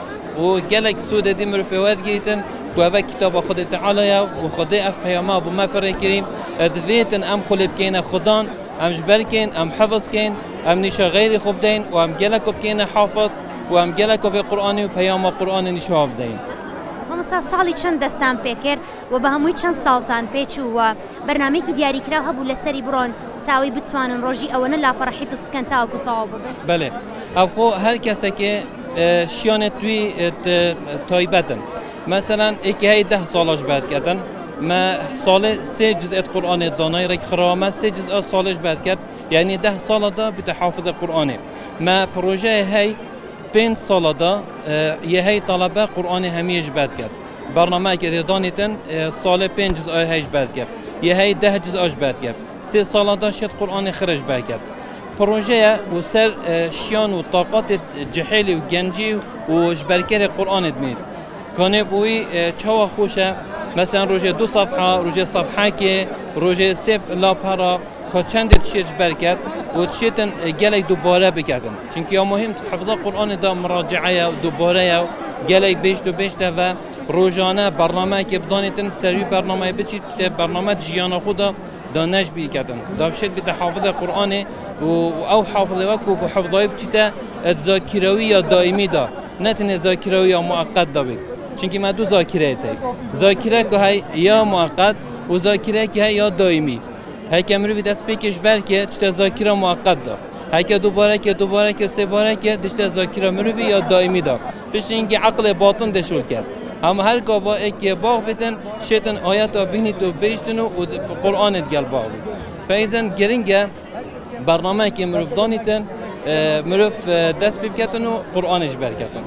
وجلك سودة دي مرفوات جريتن وهذا كتاب خد تعالى وخدي أفهمه بما فرنكريم أدفيتن أم خلب كينا خدان أم جبل كين أم حفظ كين أم نشا غير خبدين وأم جلك بكينا حافظ وأم جلك في القرآن وبيام القرآن نشا بدين. مامۆستا ساڵی چەند دەستان پێکرد و بە هەمووی چەند ساڵتان پێچووە بەرنامەیەکی دیاریکرا هەبوو لەسەری بڕۆن چاوی بتوانن ڕۆژی ئەوەنە لاپەڕە حیفز بکەن تاوەکو تەواو ببن. بەڵێ ئەوخۆ هەر کەسێکێ شیانێت توی تایبەتن. مثلا ایکی های ده سالش بعد کردن ما سال سه جزء قرآن دانای رک خرامه سه جزء سالش بعد کرد یعنی ده سال دا بیت حافظ قرآنه ما پروژه های پنج سال دا یه های طلبه قرآن همیش بعد کرد برنامه که دانیتن سال پنج جزء هایش بعد کرد یه های ده جزءش بعد کرد سه سال دا شد قرآن خرج بعد کرد پروژه و سر شیان و طاقات جحیلی و گنجی و جبرکر قرآن دمید كانه بوي چوا خوشه مثلا روزه دو صفحه روزه صفحه که روزه سب لاپارا که چند تشیج برکت و تشیتن گلک دوباره بکردن چونکه یا مهم حفظ قرآن دا مراجعه دوباره گلک بیشت و بیشت و روزانه برنامه که بدانیتن سری برنامه بچید برنامه جیان خدا دانش بیکردن داشت بیت حافظ قرآن و او حافظ وقت و حفظای بچیت ذاکروی یا دائمی دا نه تنها ذاکروی یا مؤقت دا بید چونکه ما دو ذاکره ای ذاکره که هی یا موقت و ذاکره که هی یا دائمی هی که مروی دست پیکش بر که چطور ذاکره موقت دا هی که دوباره که دوباره که سه باره که دشت ذاکره مروی یا دائمی دا پیش اینکه عقل باطن دشول کرد اما هر که با ایک باغ فتن شیطان آیات و بینی تو بیشتن و قرآن دگل باغ فایزن گرینگه برنامه که مروف دانیتن مروف دست بکتن و قرآنش برکتن.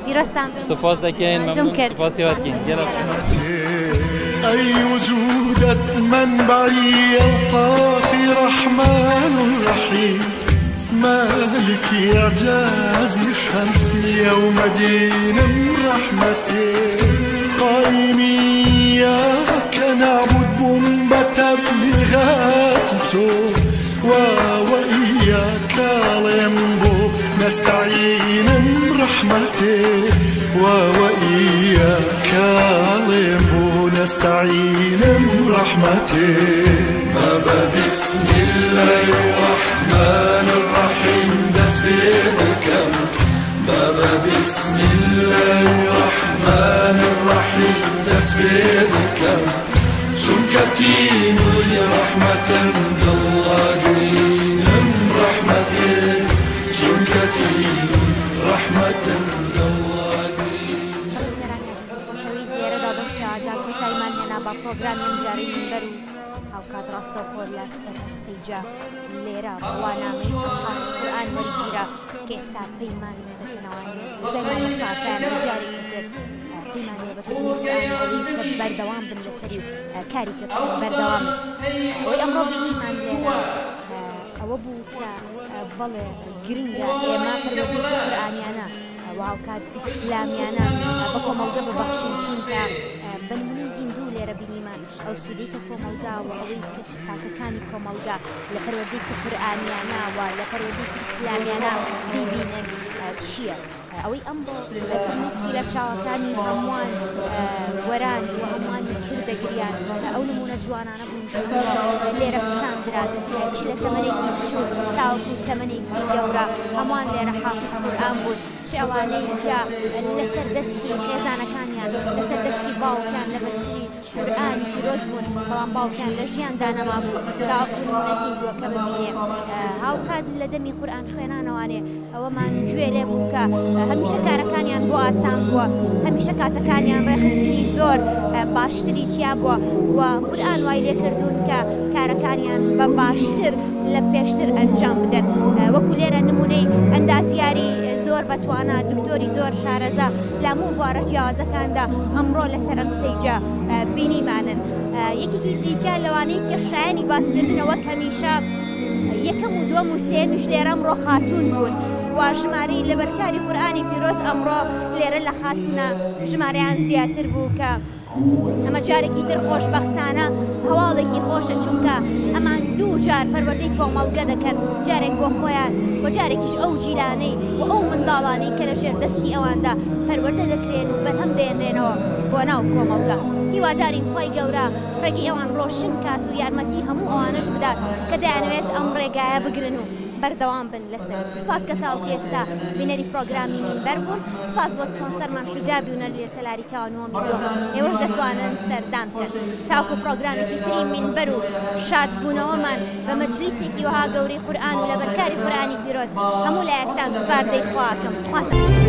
سپاس دکین ممنون سپاس یاد کین. أي وجودك منبعي يلقى في رحمن رحيم مالك إعجازي الشمس يوم دين رحمتي قائمي إياك نعبد بمبتبلغات وإياك لينبو نستعين برحمته وإياك لينبو نستعين برحمته بابا بسم الله الرحمن الرحيم دس بيدكم بابا بسم الله الرحمن الرحيم دس بيدكم شنكتين يا رحمة الله قرين رحمته شنكتين رحمة الله قرين با پروگرامی امجاری منبر او کاد راستا خور لسر استیجا لیرا بوانامه سبحان قرآن ورگیرا که استا پیمان بکنوانی پیمان مستعفان امجاری منبر پیمانی بکنوانی اوی بردوام بن لسری کاری بکنو بردوام اوی امرو بینی من لیرا او بو که بل گرینگا ایما پروگرامی قرآنیانا و او کاد اسلامیانا بکو موضوع ببخشیم چون که بنمونی زیندوو لێرە بینیمان ئەو سوودەی کە کۆمەلگا و ئەوەی کە چاکەکانی کۆمەلگا لە پەروەردەی کە قورئانیانە و لە پەروەردەی ئیسلامیانە دەیبینن چییە؟ ئەوەی ئەم بۆ فرموسکی لە چاوەکانی هەمووان وەران و هەمووانی سر دەگریان ئەو نمونە جوانانە بوون لێرە پیشاندران چی لە تەمەنێکی بچوو تاوەکو تەمەنێکی گەورە هەمووان لێرە حافظ قورئان بوون چ ئەوانەی کە لەسەر دەستی خێزانەکانیان لەسەر دەستی باوکیان لە بەرگری قورئانی پیرۆز بوون بەڵام باوکیان لە ژیاندا نەما بوو تاوەکو نمونە زیندووەکە ببینێ هاوکات لە دەمی قورئان خوێنانەوانێ ئەوەمان گوێ لێ بوو کە هەمیشە کارەکانیان بۆ ئاسان بووە هەمیشە کاتەکانیان ڕێخستنی زۆر باشتری تیا بووە و قورئان وای لێ کردوون کە کارەکانیان بە باشتر لە پێشتر ئەنجام بدەن وەکو لێرە نمونەی ئەندازیاری زۆر بەتوانە دکتۆری زۆر شارەزا لە هەموو بوارە جیاوازەکاندا ئەمڕۆ لەسەر ئەم ستەیجە بینیمانن یەکێکی دیکە لەوانەی کە شایانی باسکردنەوە هەمیشە یەکەم و دووەم و سێمیش لێرە ئەمڕۆ خاتوون بوون و ژماری لەبەرکاری قورئانی پیرۆز ئەمڕۆ لێرە لە خاتونە ژمارەیان زیاتر بوو کە ئەمە جارێکی تر خۆشبەختانە هەواڵێکی خۆشە چونکە ئەمان دوو جار پەروەردەی کۆمەڵگە دەکەن جارێک بۆ خۆیان و جارێکیش ئەو جیلانەی و ئەو منداڵانەی کە لە ژێر دەستی ئەواندا پەروەردە دەکرێن و بەرهەم دێنرێنەوە بۆ ناو کۆمەڵگە هیوادارین خۆی گەورە ڕێگی ئەوان ڕۆشن کات و یارمەتی هەموو ئەوانش بدات کە دەیانەوێت ئەم ڕێگایە بگرن و بەردەوام بن لەسەر سپاس کە تاوکو ئێستا بینەری پرۆگرامی مینبەر بوون سپاس بۆ سپۆنسەرمان حیجابی و نەرجێ تەلاریکاوانەوەم ئێوەش دەتوانن سەردان بکەن تاوکو پرۆگرامێکی تری مینبەر و شادبوونەوەمان بە مەجلیسێکی وەها گەورەی قورئان و لەبەرکاری قورئانی پیرۆز هەموو لایەکتان سپاردەی خواکەم خواتان